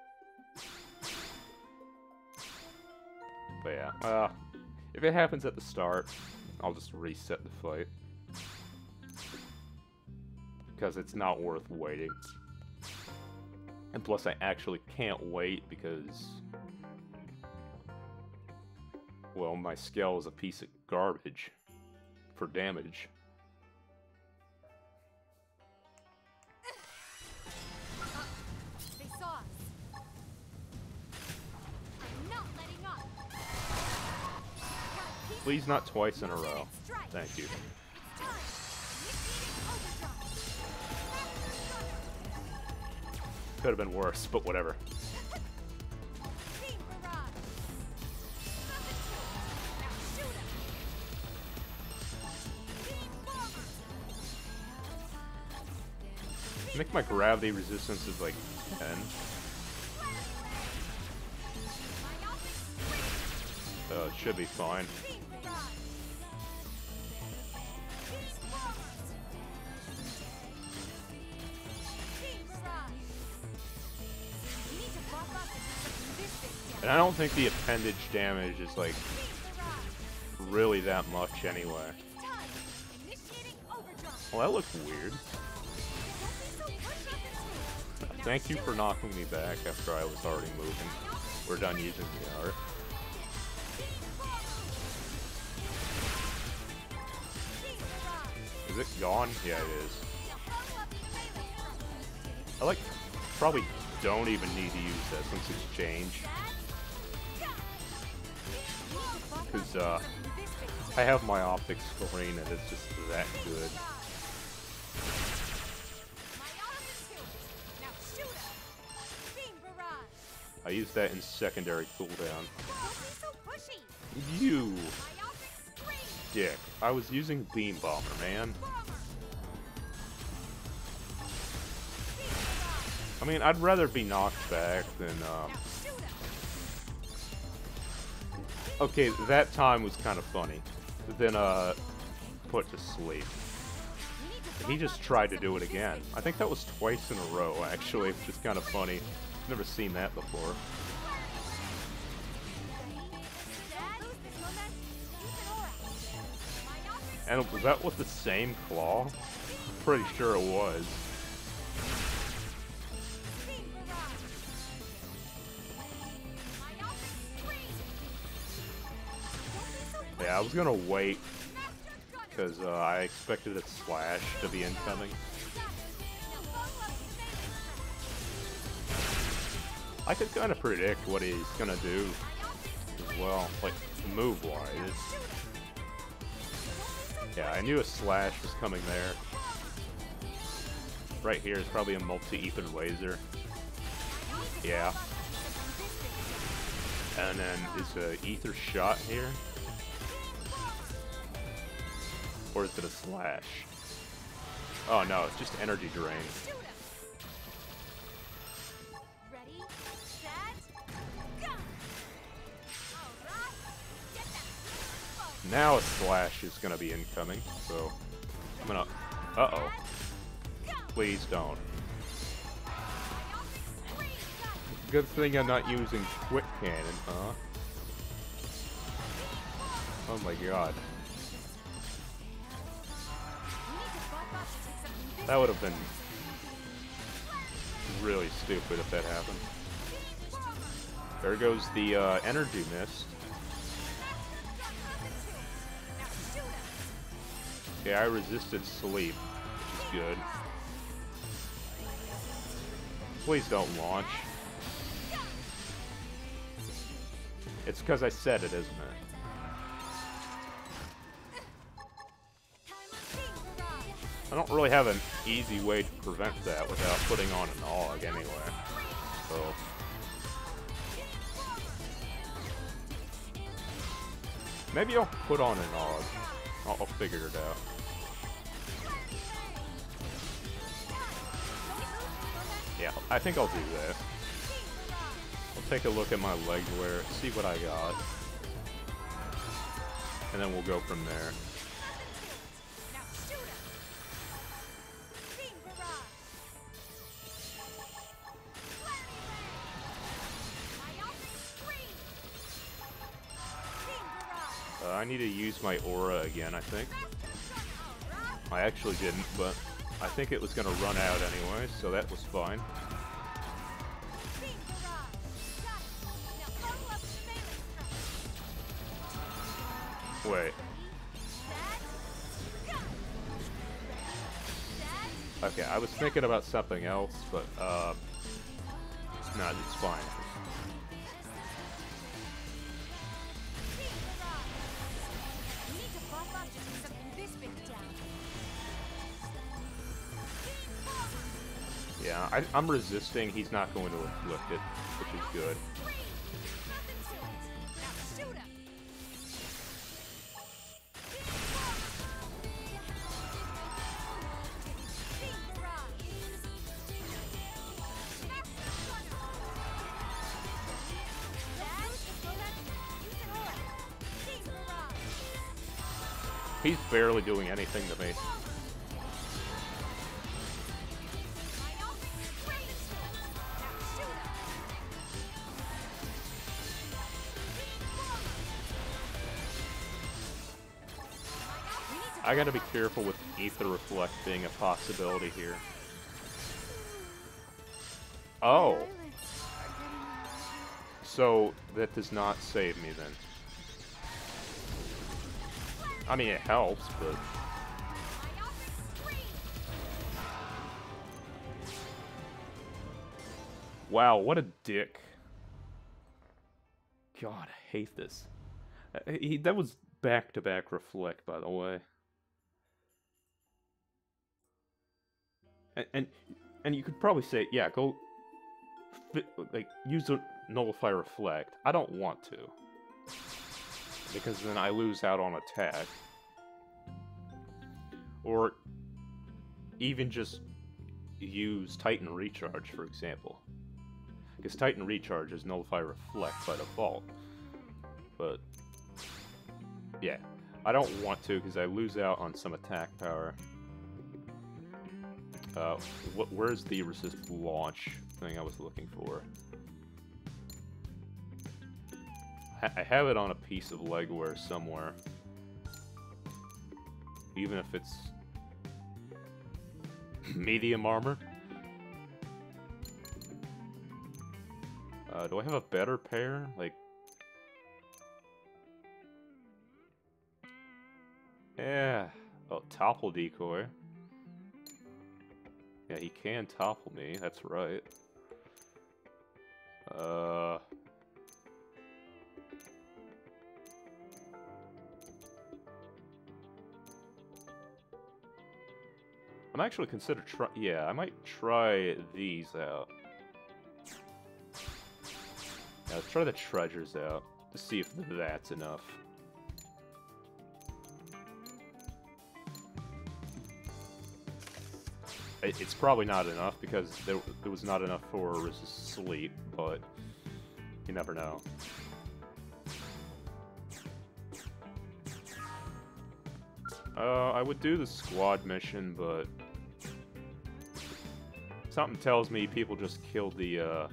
But yeah, if it happens at the start, I'll just reset the fight. Because it's not worth waiting. And plus I actually can't wait because Well, my scale is a piece of garbage for damage. They saw us. I'm not letting up. Please not twice in a row. Thank you. It's time. Initiating overdrive. Could have been worse, but whatever. Beam barrage. Nothing to it. Now shoot him. Beam bomber. I think my gravity resistance is like 10. It should be fine. Beam barrage. Beam bomber. Beam barrage. We need to buff up and do some this big damage. And I don't think the appendage damage is like Beam barrage. really that much anyway. It's time. Initiating overdrive. Well, that looked weird. Don't be so pushy. Now Thank you shoot for him. knocking me back after I was already moving. We're done using the art. Beam bomber. Beam barrage. Is it gone? Yeah, it is. Now follow up the melee strike. I like probably don't even need to use that since it's changed. Because I have my optics screen and it's just that good. I use that in secondary cooldown. You dick. I was using Beam Bomber, man. I mean, I'd rather be knocked back than, okay, that time was kind of funny. Then, put to sleep. He just tried to do it again. I think that was twice in a row, actually, which is kind of funny. Never seen that before. And was that with the same claw? Pretty sure it was. Yeah, I was gonna wait because I expected its slash to be incoming. I could kind of predict what he's gonna do as well, like move-wise. Yeah, I knew a slash was coming there. Right here is probably a multi-ether laser. Yeah. And then is a ether shot here? Or is it a slash? Oh no, it's just energy drain. Ready, set, go! Alright, get that. Now a slash is gonna be incoming, so I'm gonna. Uh-oh. Please don't. Good thing I'm not using quick cannon, huh? Oh my god. That would have been really stupid if that happened. There goes the energy mist. Yeah, I resisted sleep, which is good. Please don't launch. It's because I said it, isn't it? I don't really have an easy way to prevent that without putting on an AUG anyway. So maybe I'll put on an AUG. I'll figure it out. Yeah, I think I'll do that. I'll take a look at my leg wear, see what I got. And then we'll go from there. I need to use my aura again, I think. I actually didn't, but I think it was going to run out anyway, so that was fine. Wait. Okay, I was thinking about something else, but, no, it's fine. Yeah, I'm resisting. He's not going to inflict it, which is good. He's barely doing anything to me. I gotta be careful with Ether Reflect being a possibility here. Oh! So, that does not save me then. I mean, it helps, but... Wow, what a dick. God, I hate this. That was back-to-back Reflect, by the way. And you could probably say, yeah, go... like, use a Nullify Reflect. I don't want to. Because then I lose out on attack. Or even just use Titan Recharge, for example. Because Titan Recharge is Nullify Reflect by default. But, yeah. I don't want to because I lose out on some attack power. Where's the resist launch thing I was looking for? I have it on a piece of legwear somewhere. Even if it's medium armor. Do I have a better pair? Like... yeah. Oh, topple decoy. Yeah, he can topple me, that's right. I'm actually consider yeah, I might try these out. Yeah, let's try the treasures out to see if that's enough. It's probably not enough because there was not enough for resist sleep, but you never know. I would do the squad mission, but something tells me people just killed the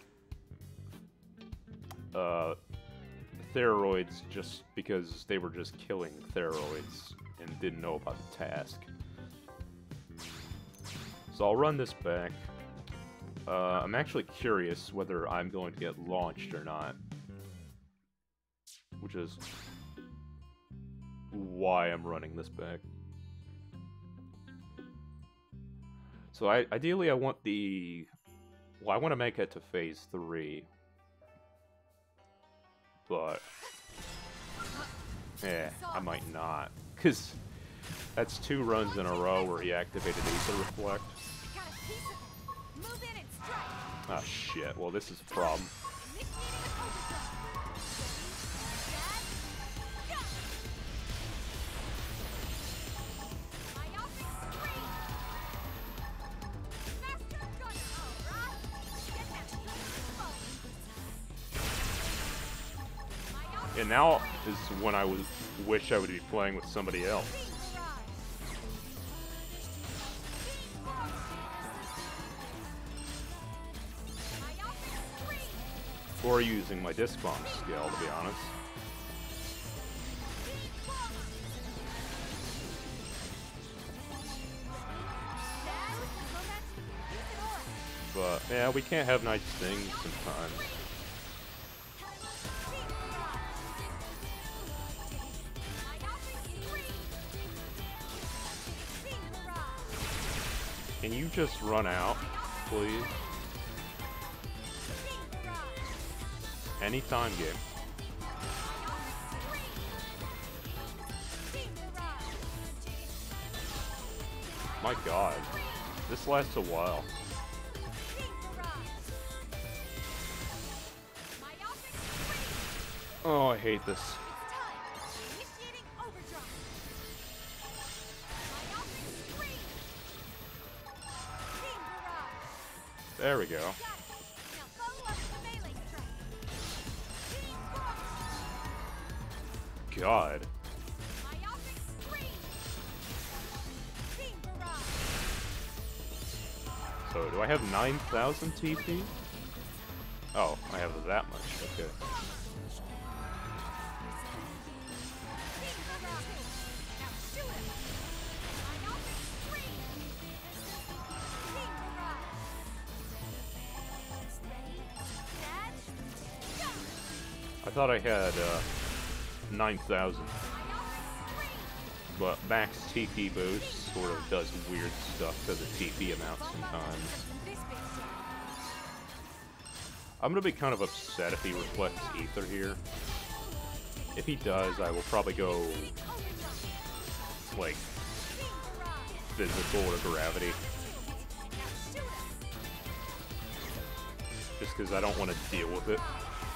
Theroids just because they were just killing Theroids and didn't know about the task. So I'll run this back. I'm actually curious whether I'm going to get launched or not. Which is why I'm running this back. So ideally I want the... well, I want to make it to Phase 3. But... yeah, I might not. Because that's 2 runs in a row where he activated Ether Reflect. Ah, shit. Well, this is a problem. And now is when I wish I would be playing with somebody else. Or using my disc bomb skill, to be honest. But, yeah, we can't have nice things sometimes. Can you just run out, please? Anytime game. My god. This lasts a while. Oh, I hate this. There we go. God. So, do I have 9,000 TP? Oh, I have that much. Okay. I thought I had 9,000. But max TP boost sort of does weird stuff to the TP amount sometimes. I'm gonna be kind of upset if he reflects Ether here. If he does, I will probably go like physical or gravity. Just because I don't want to deal with it.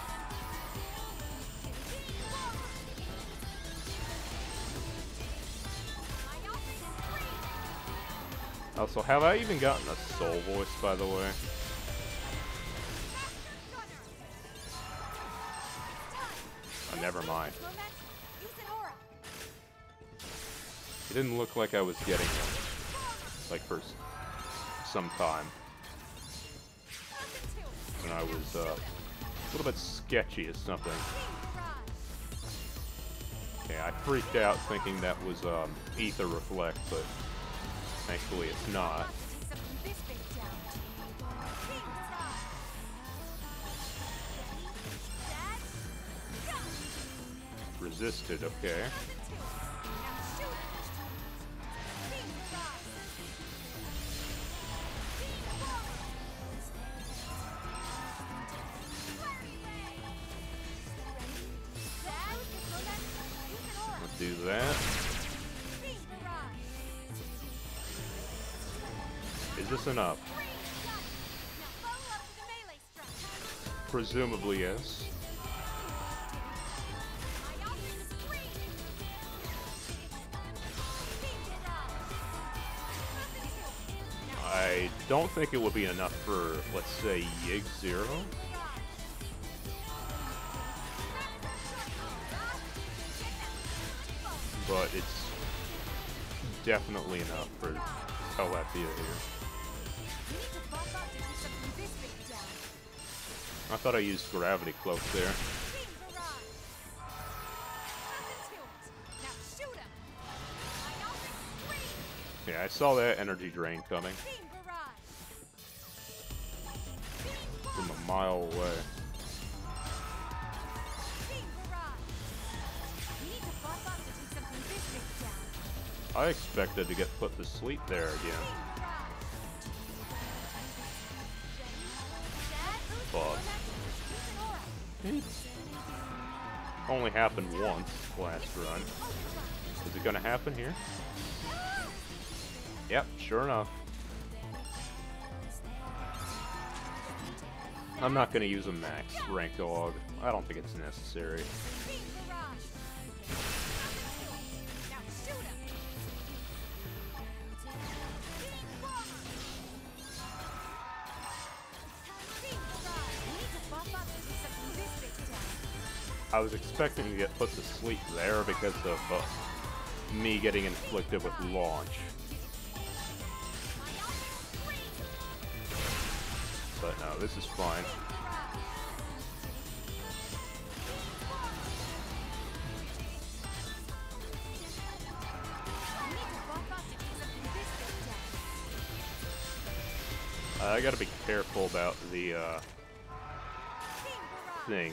Also, have I even gotten a soul voice, by the way? Oh, never mind. It didn't look like I was getting one, like for some time. And I was a little bit sketchy as something. Okay, I freaked out thinking that was Ether Reflect, but thankfully it's not. Resisted, okay. Let's do that. Is this enough? Presumably yes. I don't think it would be enough for, let's say, Yig 0. But it's definitely enough for Telethia here. I thought I used Gravity Cloak there. Yeah, I saw that energy drain coming from a mile away. I expected to get put to sleep there again. But it only happened once last run. Is it gonna happen here? Yep, sure enough. I'm not gonna use a max rank dog. I don't think it's necessary. I was expecting to get put to sleep there because of me getting inflicted with launch. But no, this is fine. I gotta be careful about the thing.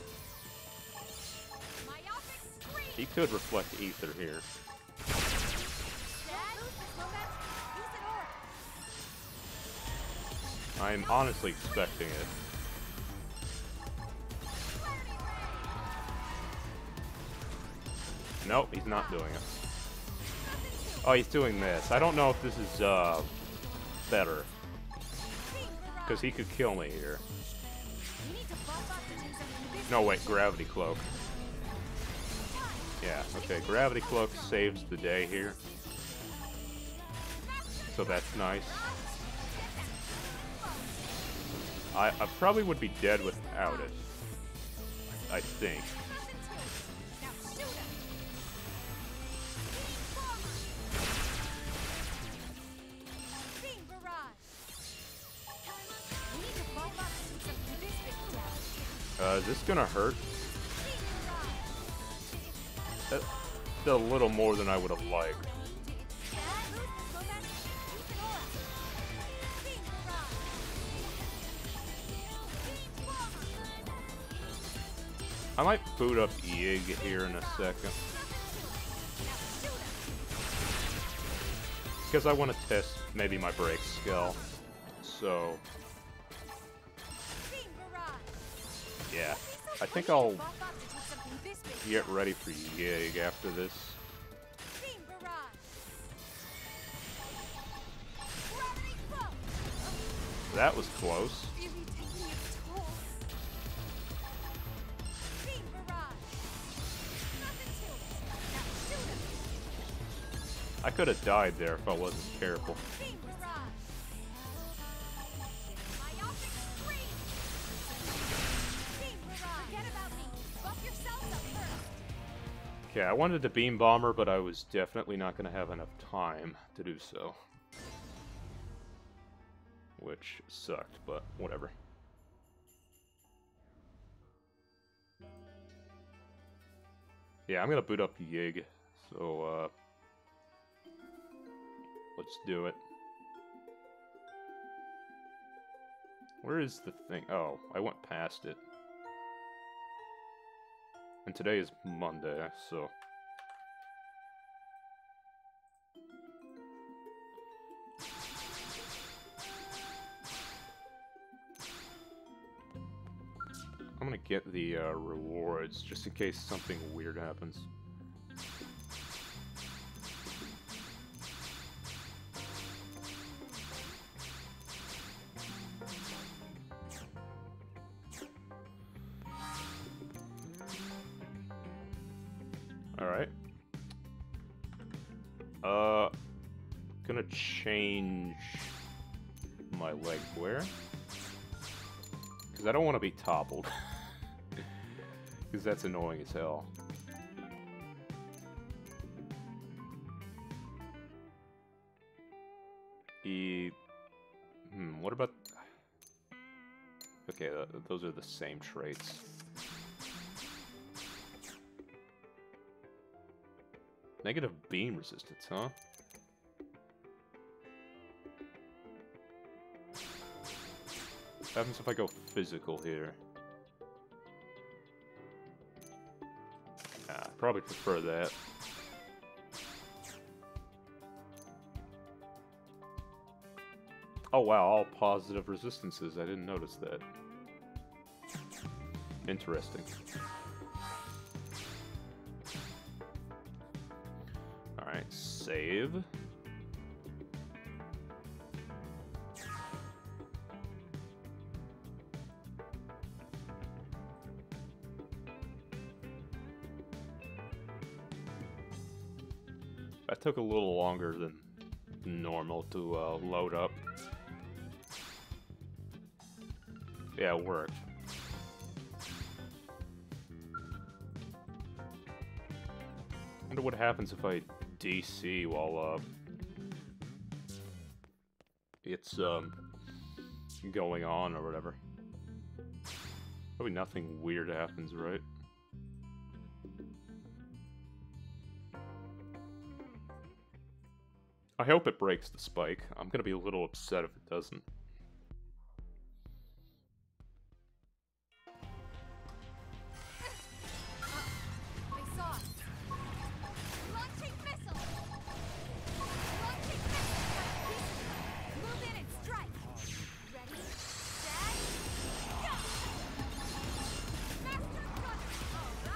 He could reflect Ether here. I'm honestly expecting it. Nope, he's not doing it. Oh, he's doing this. I don't know if this is, better. Because he could kill me here. No, wait, Gravity Cloak. Yeah, okay, Gravity Cloak saves the day here. So that's nice. I probably would be dead without it. I think. Is this gonna hurt? That did a little more than I would have liked. I might boot up Yig here in a second. Because I want to test maybe my break skill. So... yeah, I think I'll get ready for Yig after this. That was close. I could have died there if I wasn't careful. Okay, I wanted to beam bomber, but I was definitely not going to have enough time to do so. Which sucked, but whatever. Yeah, I'm going to boot up Yig, so let's do it. Where is the thing? Oh, I went past it. And today is Monday, so... I'm gonna get the rewards, just in case something weird happens. Alright. Gonna change my leg wear. Because I don't want to be toppled. Because that's annoying as hell. What about... okay, those are the same traits. Negative beam resistance, huh? What happens if I go physical here? I probably prefer that. Oh wow, all positive resistances. I didn't notice that. Interesting. Alright, save. That took a little longer than normal to load up. Yeah, it worked. Wonder what happens if I DC while it's going on or whatever. Probably nothing weird happens, right? I hope it breaks the spike. I'm gonna be a little upset if it doesn't.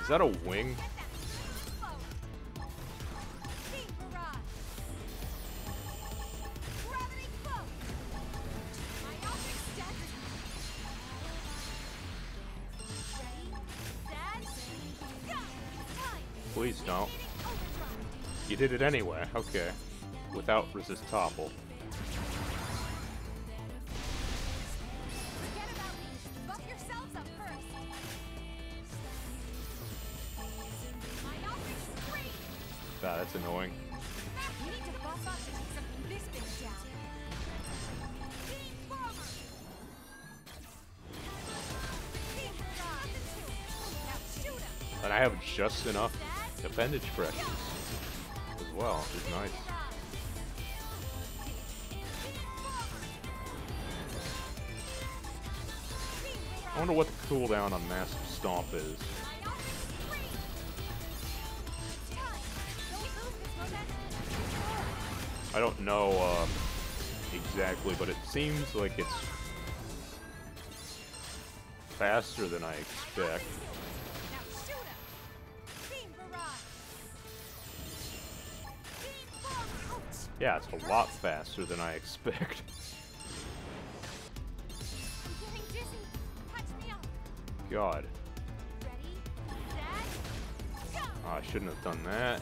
Is that a wing? Please don't. You did it anyway. Okay. Without resist topple. Ah, that's annoying. And I have just enough appendage pressures as well, which is nice. I wonder what the cooldown on Massive Stomp is. I don't know exactly, but it seems like it's faster than I expect. Yeah, it's a lot faster than I expect. God. Oh, I shouldn't have done that.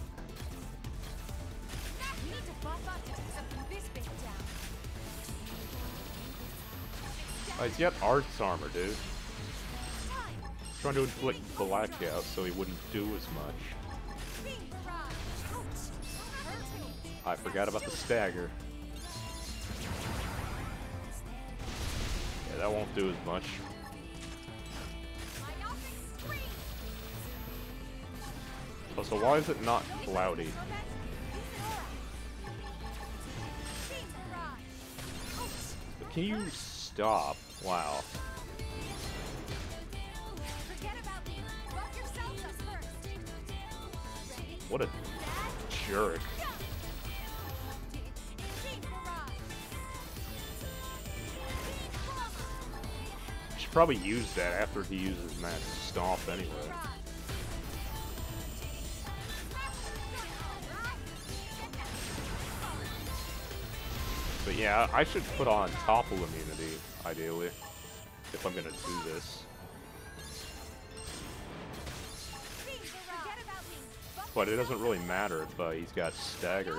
Oh, he's got Arts Armor, dude. Trying to inflict Blackout so he wouldn't do as much. I forgot about the stagger. Yeah, that won't do as much. Oh, so why is it not cloudy? Can you stop? Wow. What a jerk. Should probably use that after he uses Massive Stomp anyway. But yeah, I should put on Topple immunity, ideally, if I'm gonna do this. But it doesn't really matter if he's got Stagger.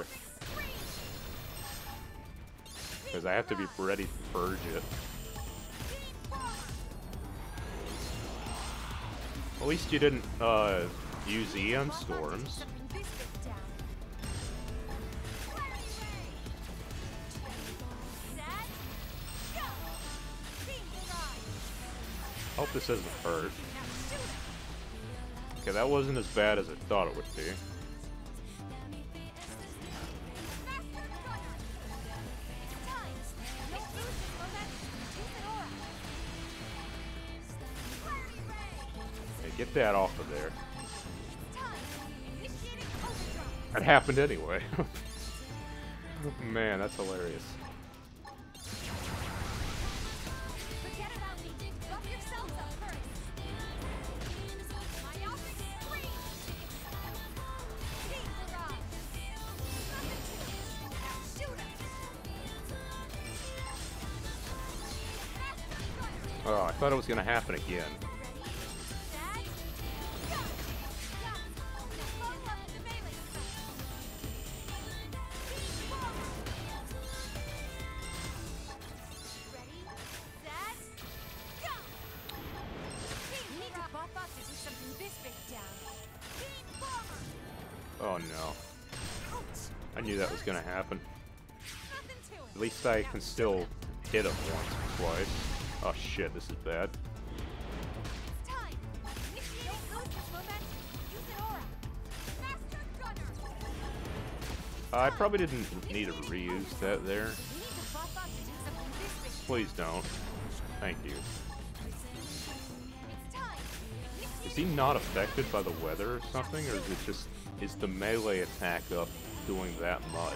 Because I have to be ready to purge it. At least you didn't use EM Storms. Hope this doesn't hurt. Okay, that wasn't as bad as I thought it would be. Okay, get that off of there. That happened anyway. Man, that's hilarious. Oh, I thought it was gonna happen again. Oh no. I knew that was gonna happen. At least I can still hit him once or twice. Oh shit, this is bad. I probably didn't need to reuse that there. Please don't. Thank you. Is he not affected by the weather or something, or is it just, is the melee attack up doing that much?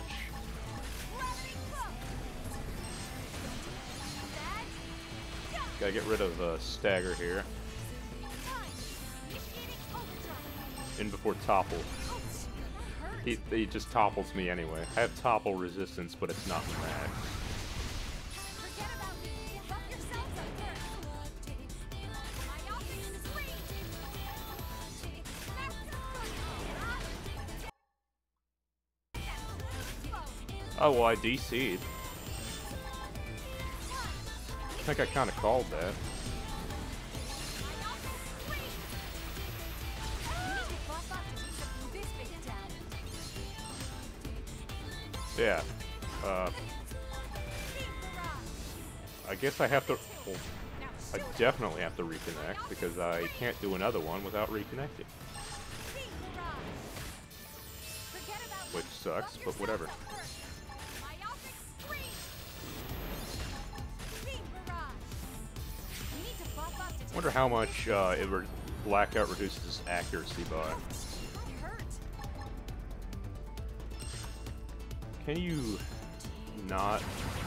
Gotta get rid of Stagger here. in before topple. He just topples me anyway. I have topple resistance, but it's not max. Forget about me. Buff yourselves up first. My offense is free. Oh, well, I DC'd. I think I kind of called that. Yeah. I guess I have to... Well, I definitely have to reconnect, because I can't do another one without reconnecting. Which sucks, but whatever. Wonder how much Blackout reduces accuracy by. Can you not?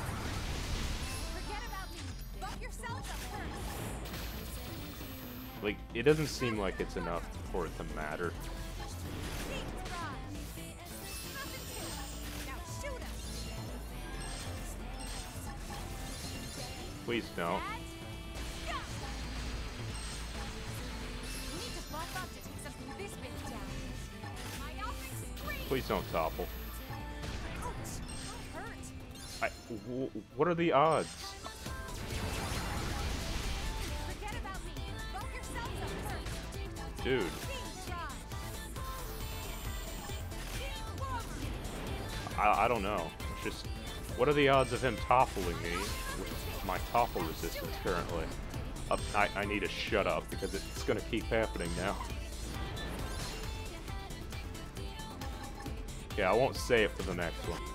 Like, it doesn't seem like it's enough for it to matter. Please don't. Please don't topple. What are the odds? Dude. I don't know. It's just, what are the odds of him toppling me with my topple resistance currently? I need to shut up because it's gonna keep happening now. Yeah, I won't say it for the next one.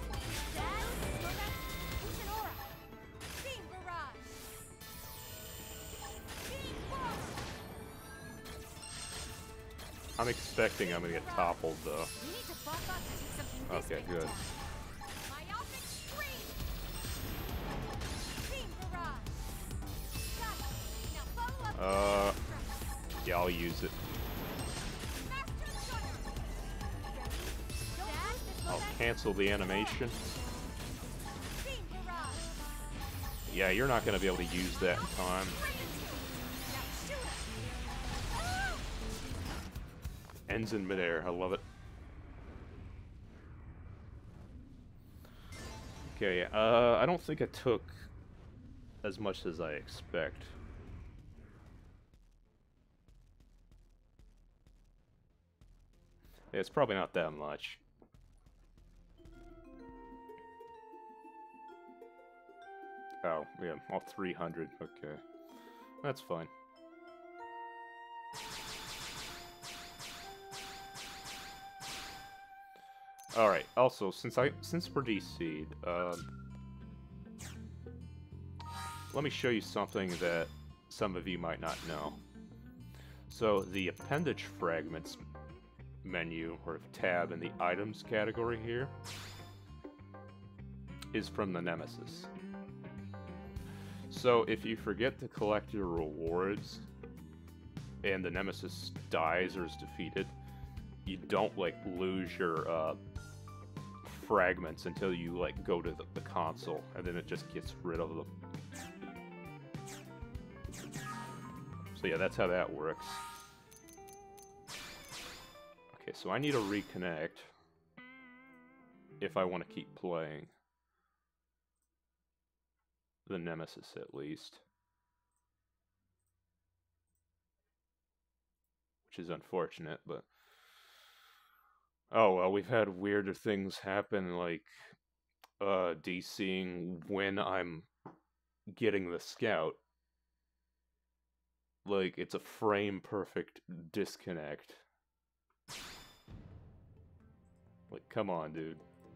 I'm expecting I'm gonna get toppled though. Okay, good. Yeah, I'll use it. I'll cancel the animation. Yeah, you're not gonna be able to use that in time. Ends in midair. I love it. Okay, I don't think I took as much as I expect. Yeah, it's probably not that much. Oh, yeah, all 300. Okay. That's fine. Alright, also, since we're DC'd, let me show you something that some of you might not know. So, the appendage fragments menu, or tab in the items category here, is from the Nemesis. So, if you forget to collect your rewards, and the Nemesis dies or is defeated, you don't, like, lose your, fragments until you like go to the console, and then it just gets rid of them. So yeah, that's how that works. Okay, so I need to reconnect if I want to keep playing the Nemesis at least, which is unfortunate, but oh, well, we've had weirder things happen, like, DCing when I'm getting the scout. Like, it's a frame-perfect disconnect. Like, come on, dude.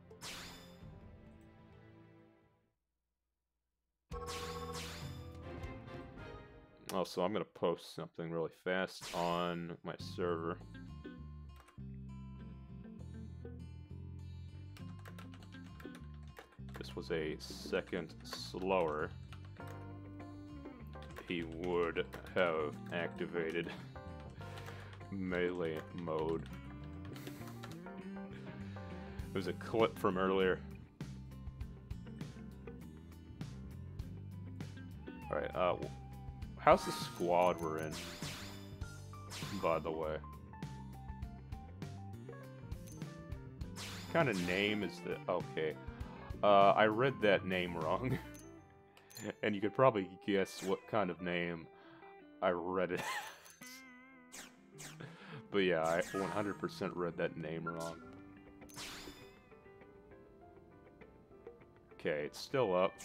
Also, I'm gonna post something really fast on my server. This was a second slower, he would have activated Melee mode. It was a clip from earlier. Alright, how's the squad we're in? By the way. What kind of name is the... Okay. I read that name wrong. And you could probably guess what kind of name I read it as. But yeah, I 100% read that name wrong. Okay, it's still up.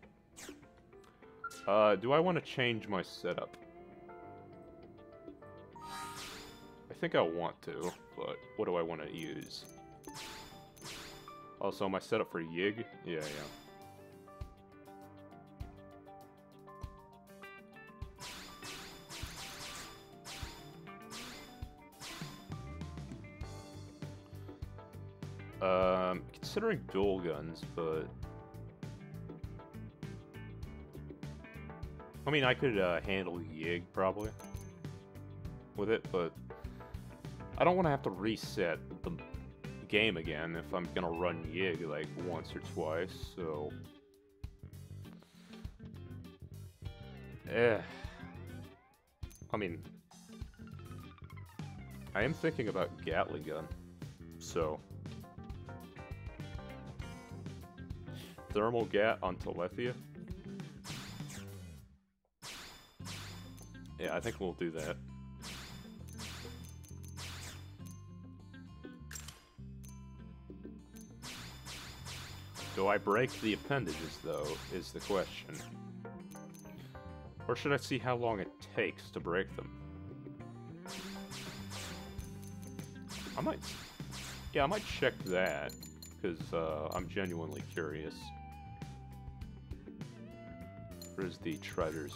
Do I want to change my setup? I think I want to, but what do I want to use? Also, my setup for Yig? Yeah. Considering dual guns, but... I mean, I could handle Yig, probably, with it, but I don't want to have to reset the game again if I'm gonna run Yig, like, once or twice, so... I mean... I am thinking about Gatling gun, so... Thermal Gat on Telethia? Yeah, I think we'll do that. Do I break the appendages, though, is the question. Or should I see how long it takes to break them? I might check that, because I'm genuinely curious. Where's the treasures?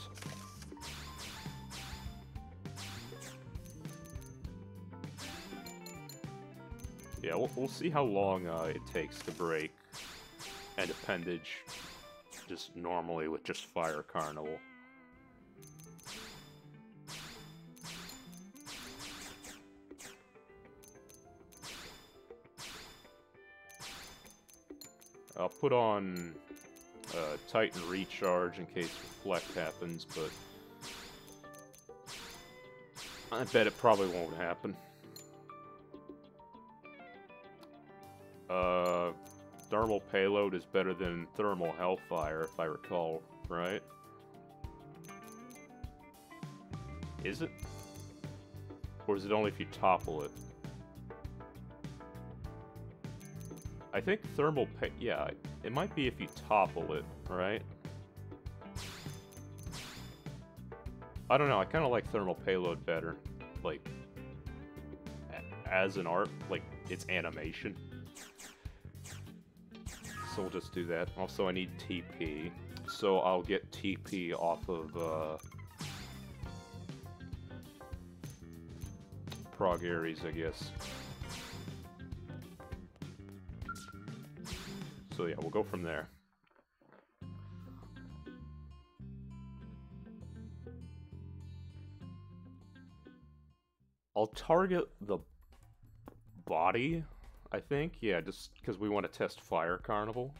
Yeah, we'll see how long it takes to break an appendage just normally with just Fire Carnival. I'll put on Titan Recharge in case Reflect happens, but I bet it probably won't happen. Thermal Payload is better than Thermal Hellfire, if I recall, right? Is it? Or is it only if you topple it? I think yeah, it might be if you topple it, right? I don't know, I kind of like Thermal Payload better. Like, as an art, like, its animation. So we'll just do that. Also, I need TP. So I'll get TP off of, Prog Ares, I guess. So yeah, we'll go from there. I'll target the body, I think. Yeah, just because we want to test Fire Carnival.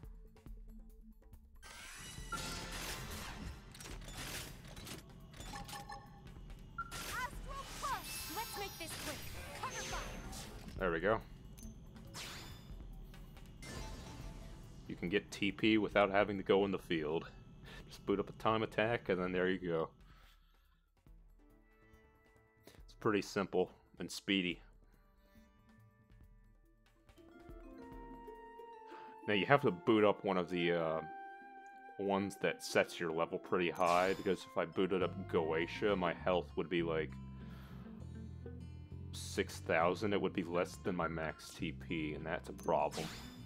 Let's make this quick. Cover fire. There we go. You can get TP without having to go in the field. Just boot up a time attack, and then there you go. It's pretty simple and speedy. Now you have to boot up one of the ones that sets your level pretty high, because if I booted up Goetia, my health would be like 6,000. It would be less than my max TP, and that's a problem.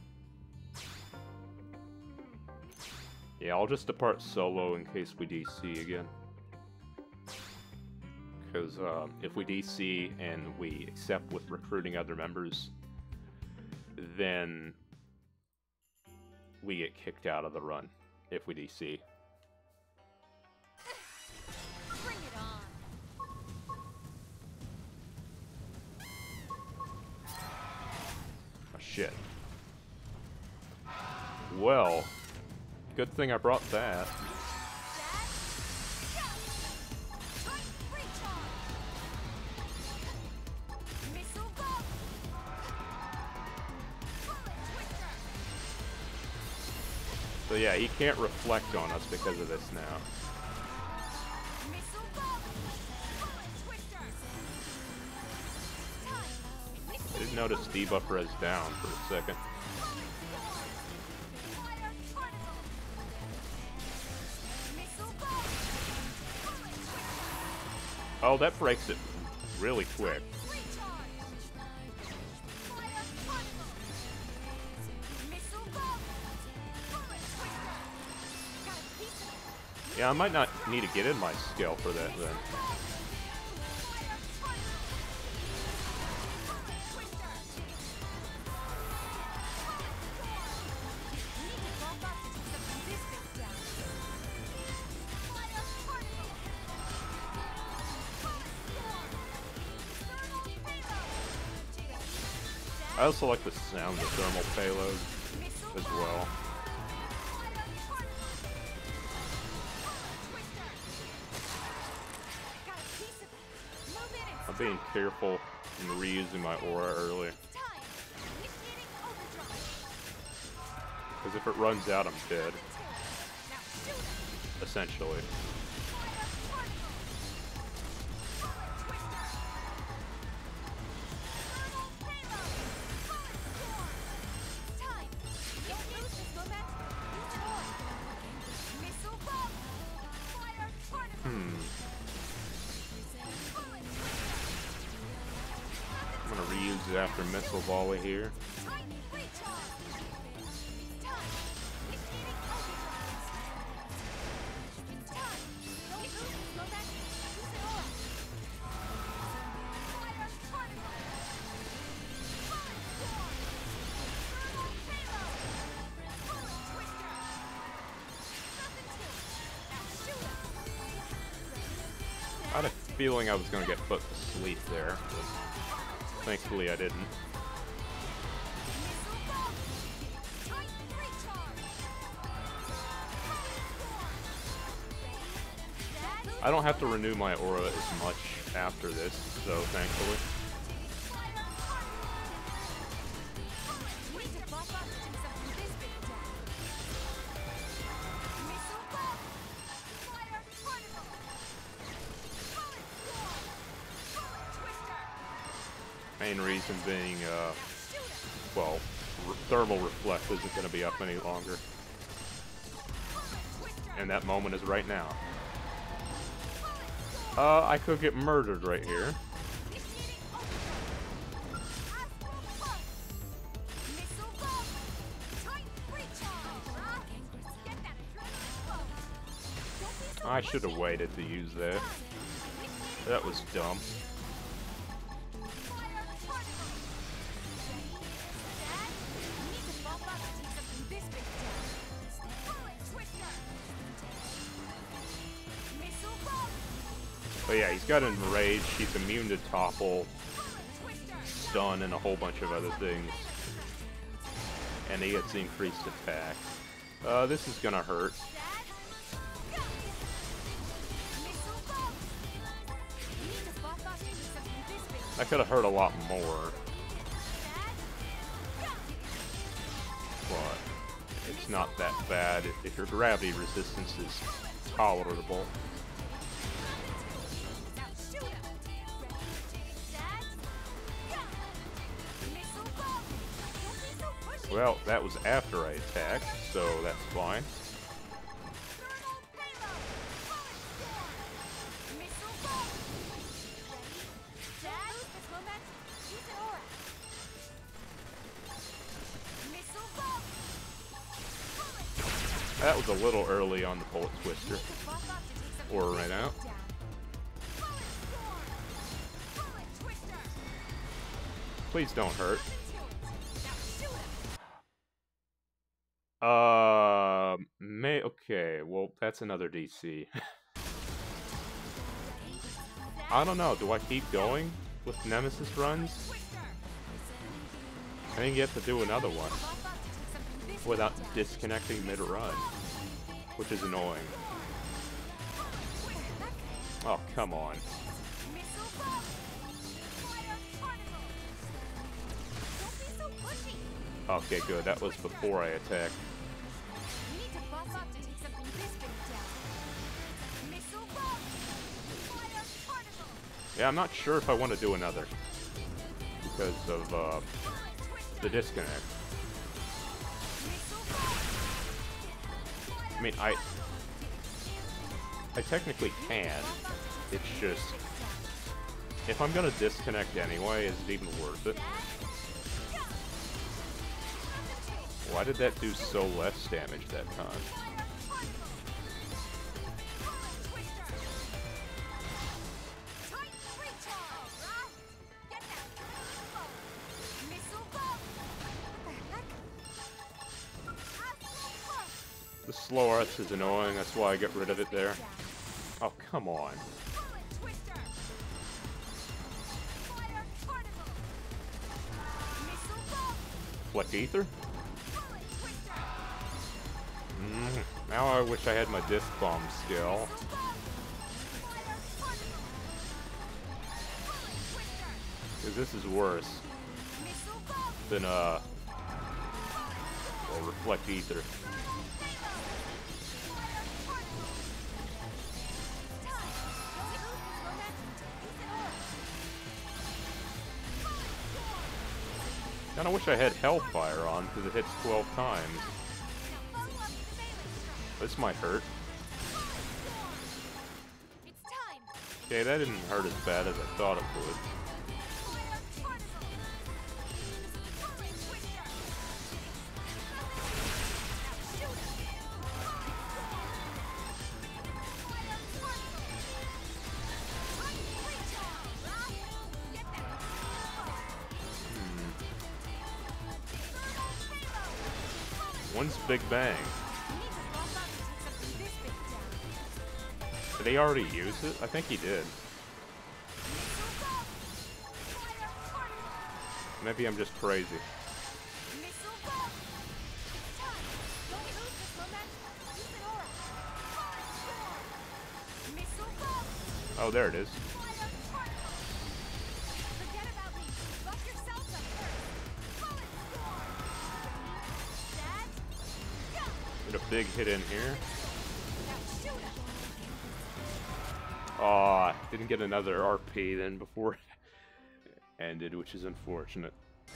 Yeah, I'll just depart solo in case we DC again. Because if we DC and we accept with recruiting other members, then we get kicked out of the run if we DC. Bring it on. shit. Well, good thing I brought that. So yeah, he can't reflect on us because of this now. I did notice debuff res down for a second. Oh, that breaks it really quick. Yeah, I might not need to get in my skill for that then. I also like the sound of thermal payload as well. I'm being careful in reusing my aura early. Because if it runs out, I'm dead. Essentially. I'm gonna reuse it after missile volley here. I had a feeling I was gonna get put to sleep there, but thankfully I didn't. I don't have to renew my aura as much after this, so thankfully. Main reason being, well, thermal reflect isn't going to be up any longer. And that moment is right now. I could get murdered right here. I should have waited to use that. That was dumb. But yeah, he's got Enrage, he's immune to Topple, Stun, and a whole bunch of other things. And he gets increased attack. This is gonna hurt. That could have hurt a lot more. But it's not that bad if your gravity resistance is tolerable. Well, that was after I attacked, so that's fine. That was a little early on the Bullet Twister. Or right out. Please don't hurt. Okay, well, that's another DC. I don't know, do I keep going with Nemesis runs? I didn't get to do another one without disconnecting mid-run, which is annoying. Oh, come on. Okay, good. That was before I attacked. Yeah, I'm not sure if I want to do another because of the disconnect. I mean, I technically can. It's just, if I'm gonna disconnect anyway, is it even worth it? Why did that do so less damage that time? The slow arts is annoying, that's why I get rid of it there. Oh, come on. Fleck Ether? Now I wish I had my disc bomb skill. Because this is worse than, well, Reflect Ether. And I wish I had Hellfire on, because it hits 12 times. This might hurt. Okay, that didn't hurt as bad as I thought it would. One's Big Bang. Did he already use it? I think he did. Maybe I'm just crazy. Oh, there it is. Get a big hit in here. Aw, didn't get another RP then before it ended, which is unfortunate.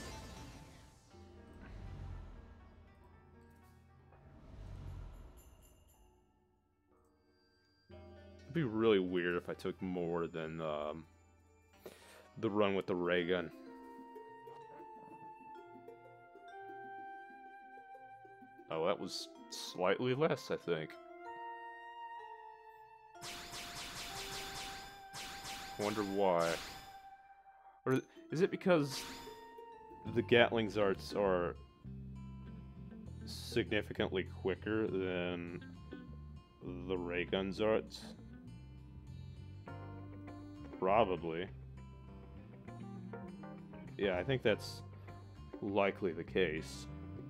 It'd be really weird if I took more than the run with the ray gun. Oh, that was slightly less, I think. Wonder why. Or is it because the Gatling's arts are significantly quicker than the ray gun's arts? Probably. Yeah, I think that's likely the case.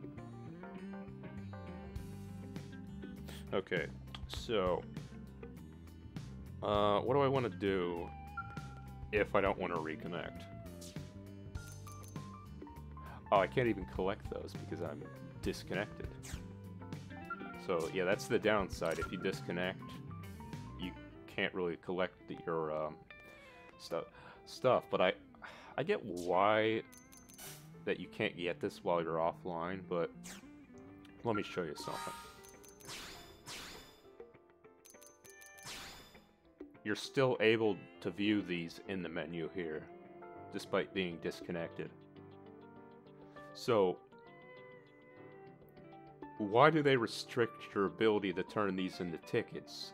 Okay, so what do I want to do if I don't want to reconnect? Oh, I can't even collect those because I'm disconnected. So yeah, that's the downside. If you disconnect, you can't really collect your stuff. But I get why that you can't get this while you're offline. But let me show you something. You're still able to view these in the menu here, despite being disconnected. So, why do they restrict your ability to turn these into tickets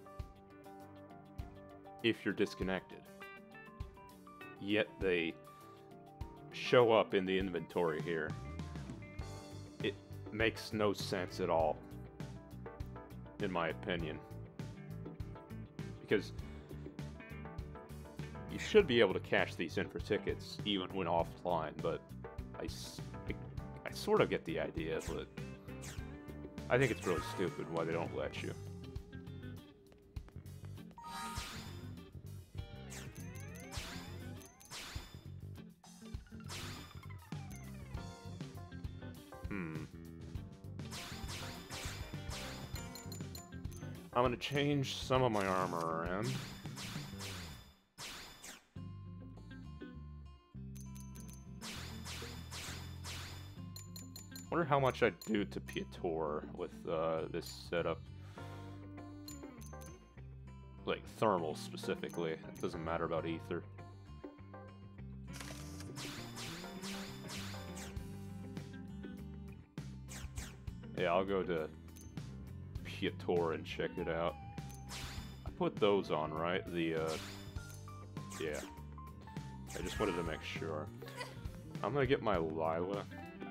if you're disconnected? Yet they show up in the inventory here. It makes no sense at all, in my opinion. Because you should be able to cash these in for tickets even when offline, but I sort of get the idea, but I think it's really stupid why they don't let you. I'm gonna change some of my armor around. Wonder how much I'd do to Piotr with this setup. Like thermal specifically. It doesn't matter about ether. Yeah, I'll go to Piotr and check it out. I put those on, right? Yeah. I just wanted to make sure. I'm gonna get my Lila.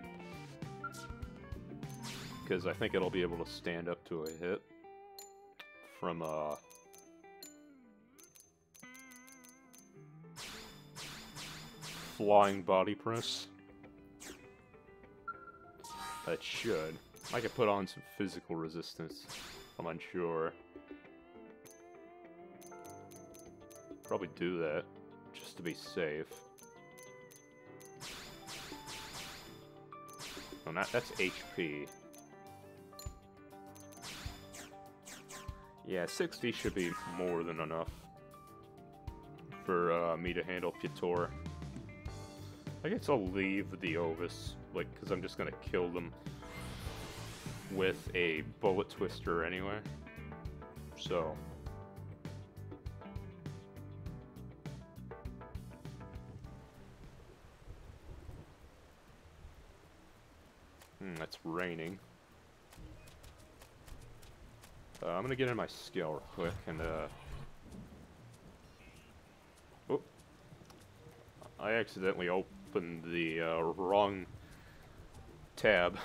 Because I think it'll be able to stand up to a hit from flying body press. That should. I could put on some physical resistance. I'm unsure. Probably do that just to be safe. Oh, that's HP. Yeah, 60 should be more than enough for me to handle Piotr. I guess I'll leave the Ovis, like, because I'm just gonna kill them with a bullet twister anyway. So it's raining. I'm gonna get in my skill real quick and oh, I accidentally opened the wrong tab.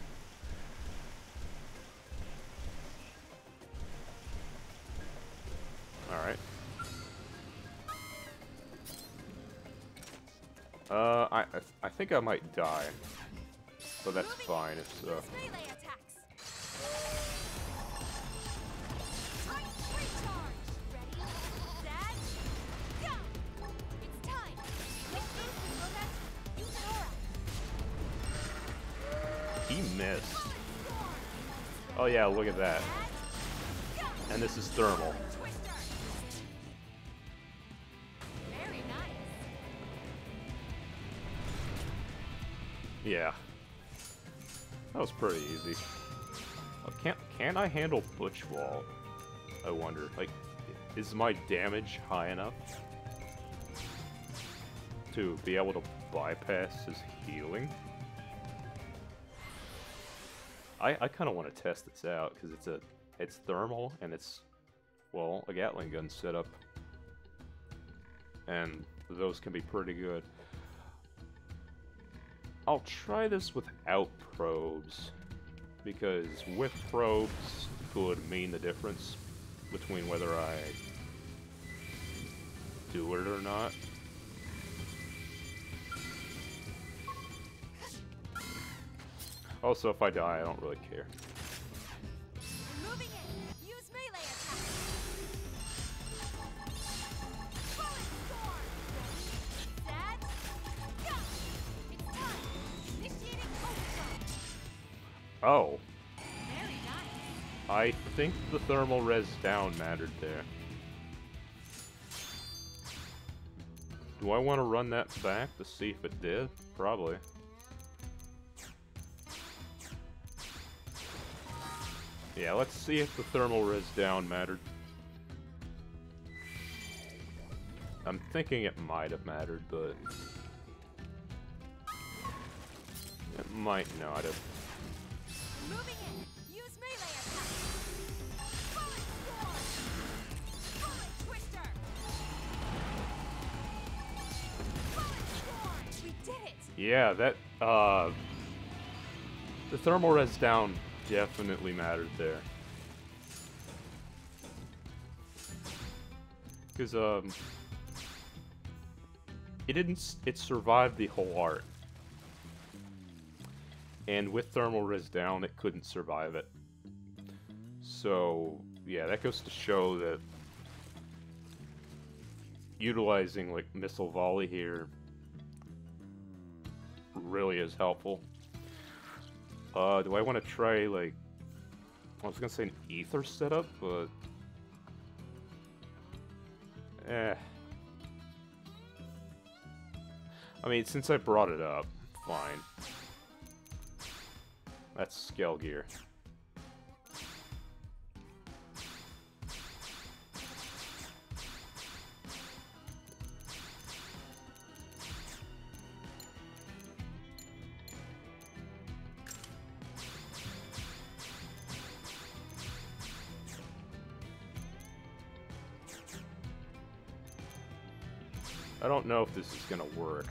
Alright. I think I might die, but that's fine if so. He missed. Oh yeah, look at that. And this is thermal. Yeah. That was pretty easy. Oh, can I handle Butch Wall? I wonder. Like, is my damage high enough to be able to bypass his healing? I kind of want to test this out because it's thermal and it's, well, a Gatling gun setup, and those can be pretty good. I'll try this without probes, because with probes could mean the difference between whether I do it or not. Also, if I die, I don't really care. Moving in. Use melee attack. Bullet storm. Set. Go. It's time. Initiating overdrive. Oh. Very nice. I think the thermal res down mattered there. Do I want to run that back to see if it did? Probably. Yeah, let's see if the thermal res down mattered. I'm thinking it might have mattered, but it might not have. Moving in. Use melee attack. Bullet storm. Bullet twister. Bullet storm. We did it. Yeah, that the thermal res down definitely mattered there. Because it survived the whole art. And with thermal res down, it couldn't survive it. So, yeah, that goes to show that utilizing like missile volley here really is helpful. Do I want to try like, I was gonna say an ether setup, but I mean, since I brought it up, fine. That's scale gear. I don't know if this is gonna work.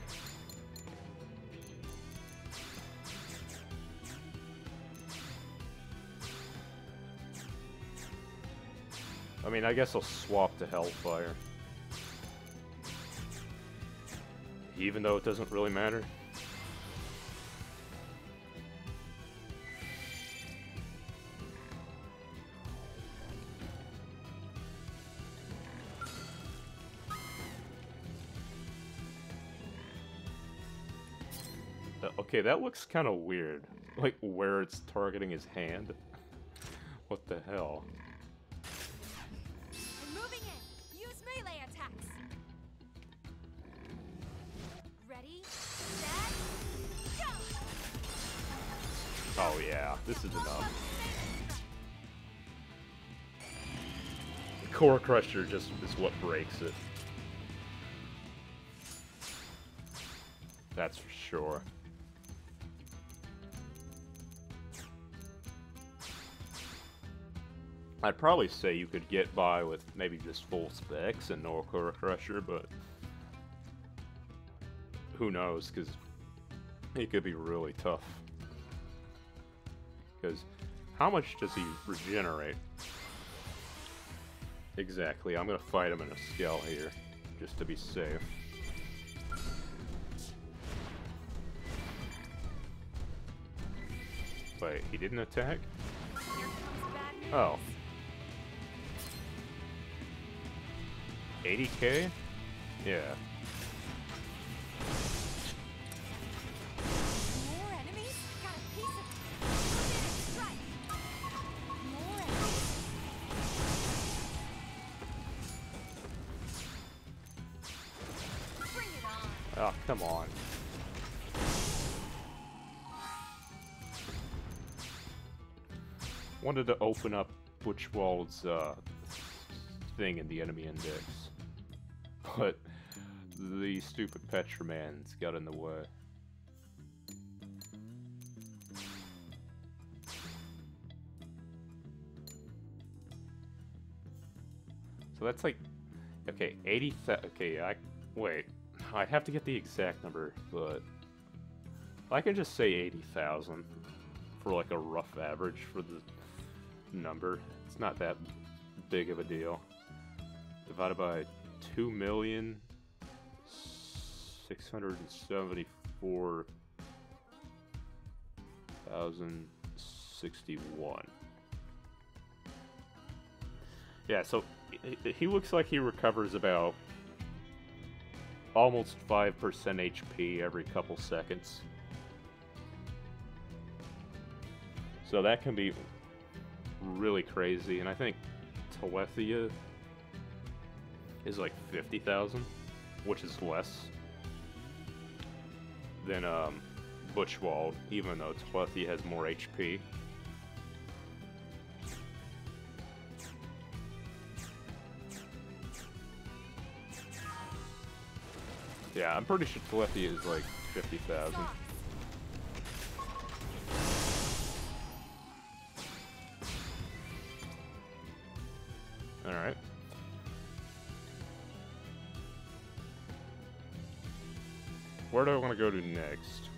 I mean, I guess I'll swap to Hellfire. Even though it doesn't really matter. Okay, that looks kind of weird. Like, where it's targeting his hand. What the hell? I'm moving in. Use melee attacks. Ready, set, go! Oh yeah, this is enough. Core Crusher just is what breaks it. That's for sure. I'd probably say you could get by with maybe just full specs and no Core Crusher, but who knows, because it could be really tough. Because how much does he regenerate? Exactly, I'm gonna fight him in a scale here, just to be safe. Wait, he didn't attack? Here comes bad news. Oh. 80k? Yeah. More enemies? Got a piece of unlimited strike. More enemies. Bring it on. Oh, come on. Wanted to open up Butchwald's thing in the enemy index, but the stupid Petramans got in the way. So that's like, okay, 80,000, okay, wait, I'd have to get the exact number, but I can just say 80,000 for like a rough average for the number. It's not that big of a deal. Divided by 2,674,061. Yeah, so he looks like he recovers about almost 5% HP every couple seconds. So that can be really crazy, and I think Telethia is like 50,000, which is less than Butchwald, even though Telethia has more HP. Yeah, I'm pretty sure Telethia is like 50,000. Alright. Where do I want to go to next?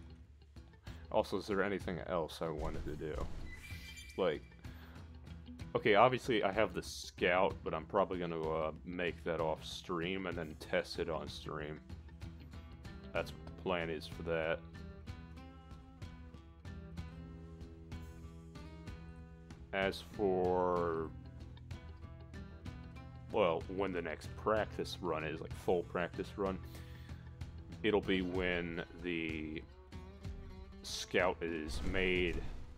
Also, is there anything else I wanted to do? Like, Okay, obviously I have the scout, but I'm probably going to make that off stream and then test it on stream. That's what the plan is for that. As for, well, when the next practice run is, like full practice run, it'll be when the scout is made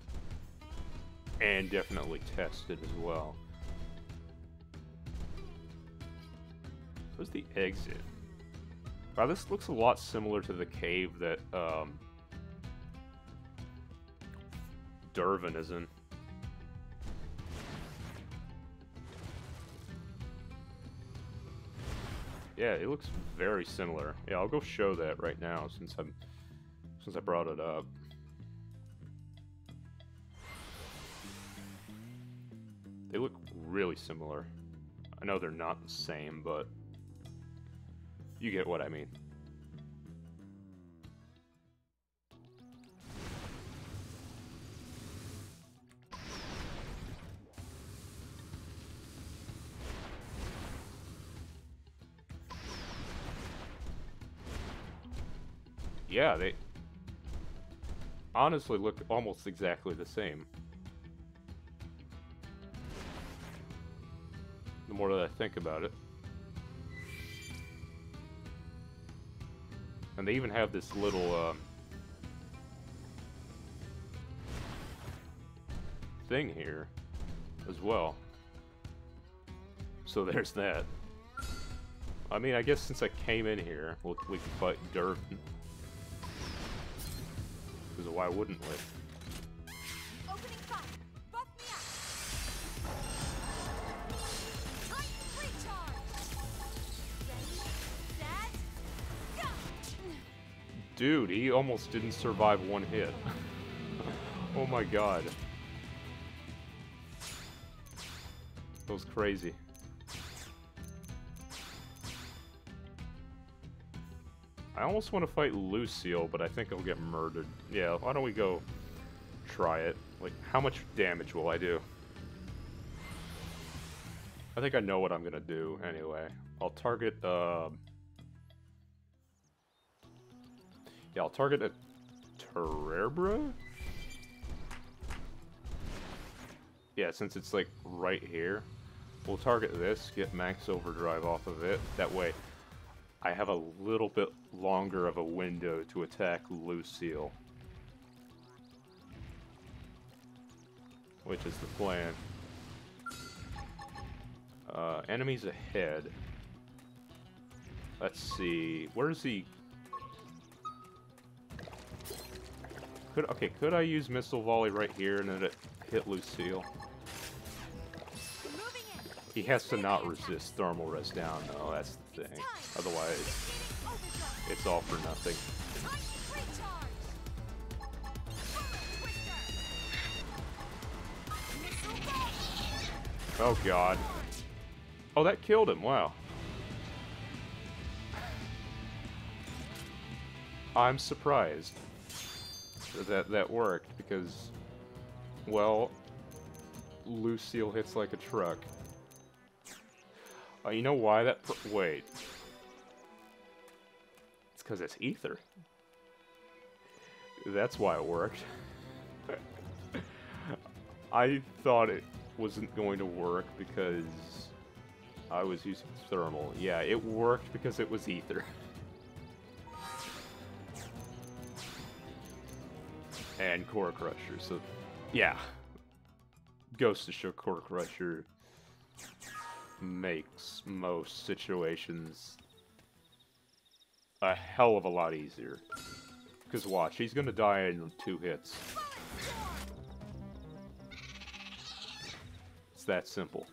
and definitely tested as well. Where's the exit? Wow, this looks a lot similar to the cave that Dervin is in. Yeah, it looks very similar. Yeah, I'll go show that right now since I brought it up. They look really similar. I know they're not the same, but you get what I mean. Yeah, they honestly look almost exactly the same. The more that I think about it. And they even have this little thing here as well. So there's that. I mean, I guess since I came in here, we can fight Dervin. Because why wouldn't we? Opening fire. Buff me up. Titan recharge. Ready, set, go. Dude, he almost didn't survive one hit. Oh my god. That was crazy. I almost want to fight Lucille, but I think I'll get murdered. Yeah, why don't we go try it? Like, how much damage will I do? I think I know what I'm gonna do anyway. I'll target, yeah, I'll target a Terebra? Yeah, since it's like right here, we'll target this, get max overdrive off of it. That way, I have a little bit longer of a window to attack Lucille. Which is the plan. Enemies ahead. Let's see. Where's he? Could I use missile volley right here and then it hit Lucille? He has to not resist thermal res down though, that's the thing. Otherwise, it's all for nothing. Oh god. Oh, that killed him, wow. I'm surprised that that worked because, well, Lucille hits like a truck. You know why that... Wait. It's because it's ether. That's why it worked. I thought it wasn't going to work because I was using thermal. Yeah, it worked because it was ether. And Core Crusher, so... Yeah. Goes to show Core Crusher makes most situations a hell of a lot easier. Because watch, he's gonna die in 2 hits. It's that simple.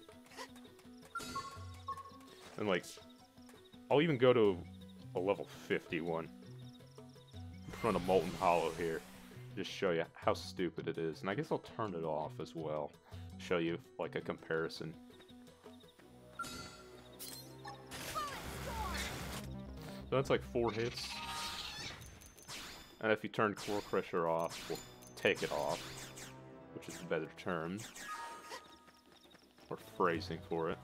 And like, I'll even go to a level 51 in front of Molten Hollow here. Just show you how stupid it is. And I guess I'll turn it off as well. Show you like a comparison. So that's like 4 hits. And if you turn Core Crusher off, we'll take it off, which is a better term. or phrasing for it.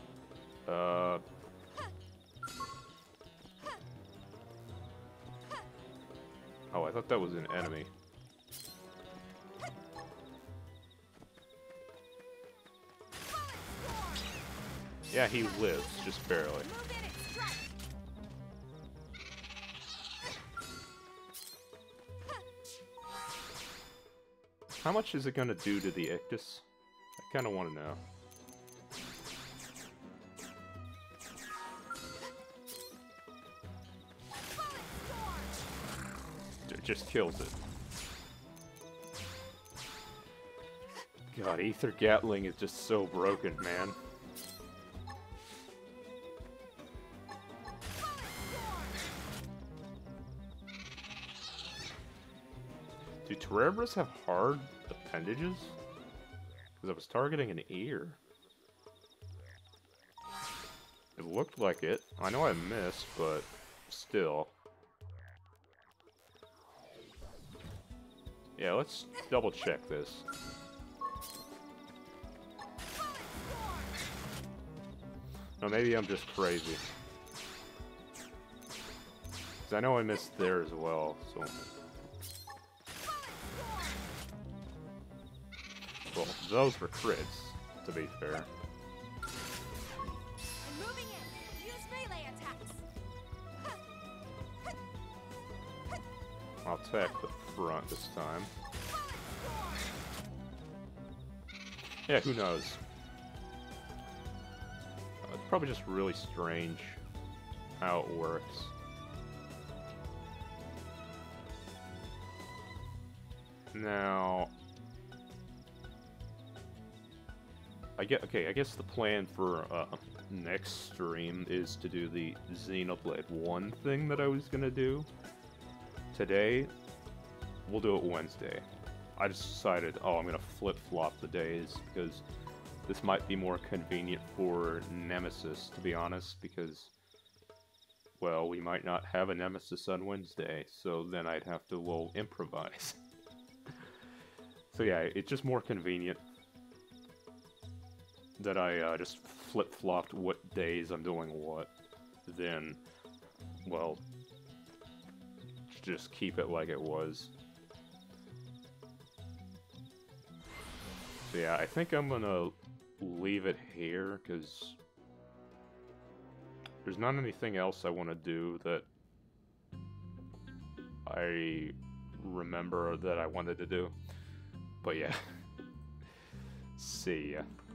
Oh, I thought that was an enemy. Yeah, he lives, just barely. How much is it gonna do to the Ictus? I kinda wanna know. It just kills it. God, Aether Gatling is just so broken, man. Do Terebras have hard appendages? Because I was targeting an ear. It looked like it. I know I missed, but still. Yeah, let's double check this. No, maybe I'm just crazy. Because I know I missed there as well, so... Well, those were crits, to be fair. I'm moving in. Use melee attacks. I'll attack the front this time. Yeah, who knows? It's probably just really strange how it works. Now... I guess the plan for next stream is to do the Xenoblade 1 thing that I was gonna do. Today, we'll do it Wednesday. I just decided, oh, I'm gonna flip-flop the days, because this might be more convenient for Nemesis, to be honest, because, well, we might not have a Nemesis on Wednesday, so then I'd have to, well, improvise. So yeah, it's just more convenient that I just flip-flopped what days I'm doing what, then, well, just keep it like it was. So yeah, I think I'm gonna leave it here, because there's not anything else I want to do that I remember that I wanted to do. But yeah, see ya.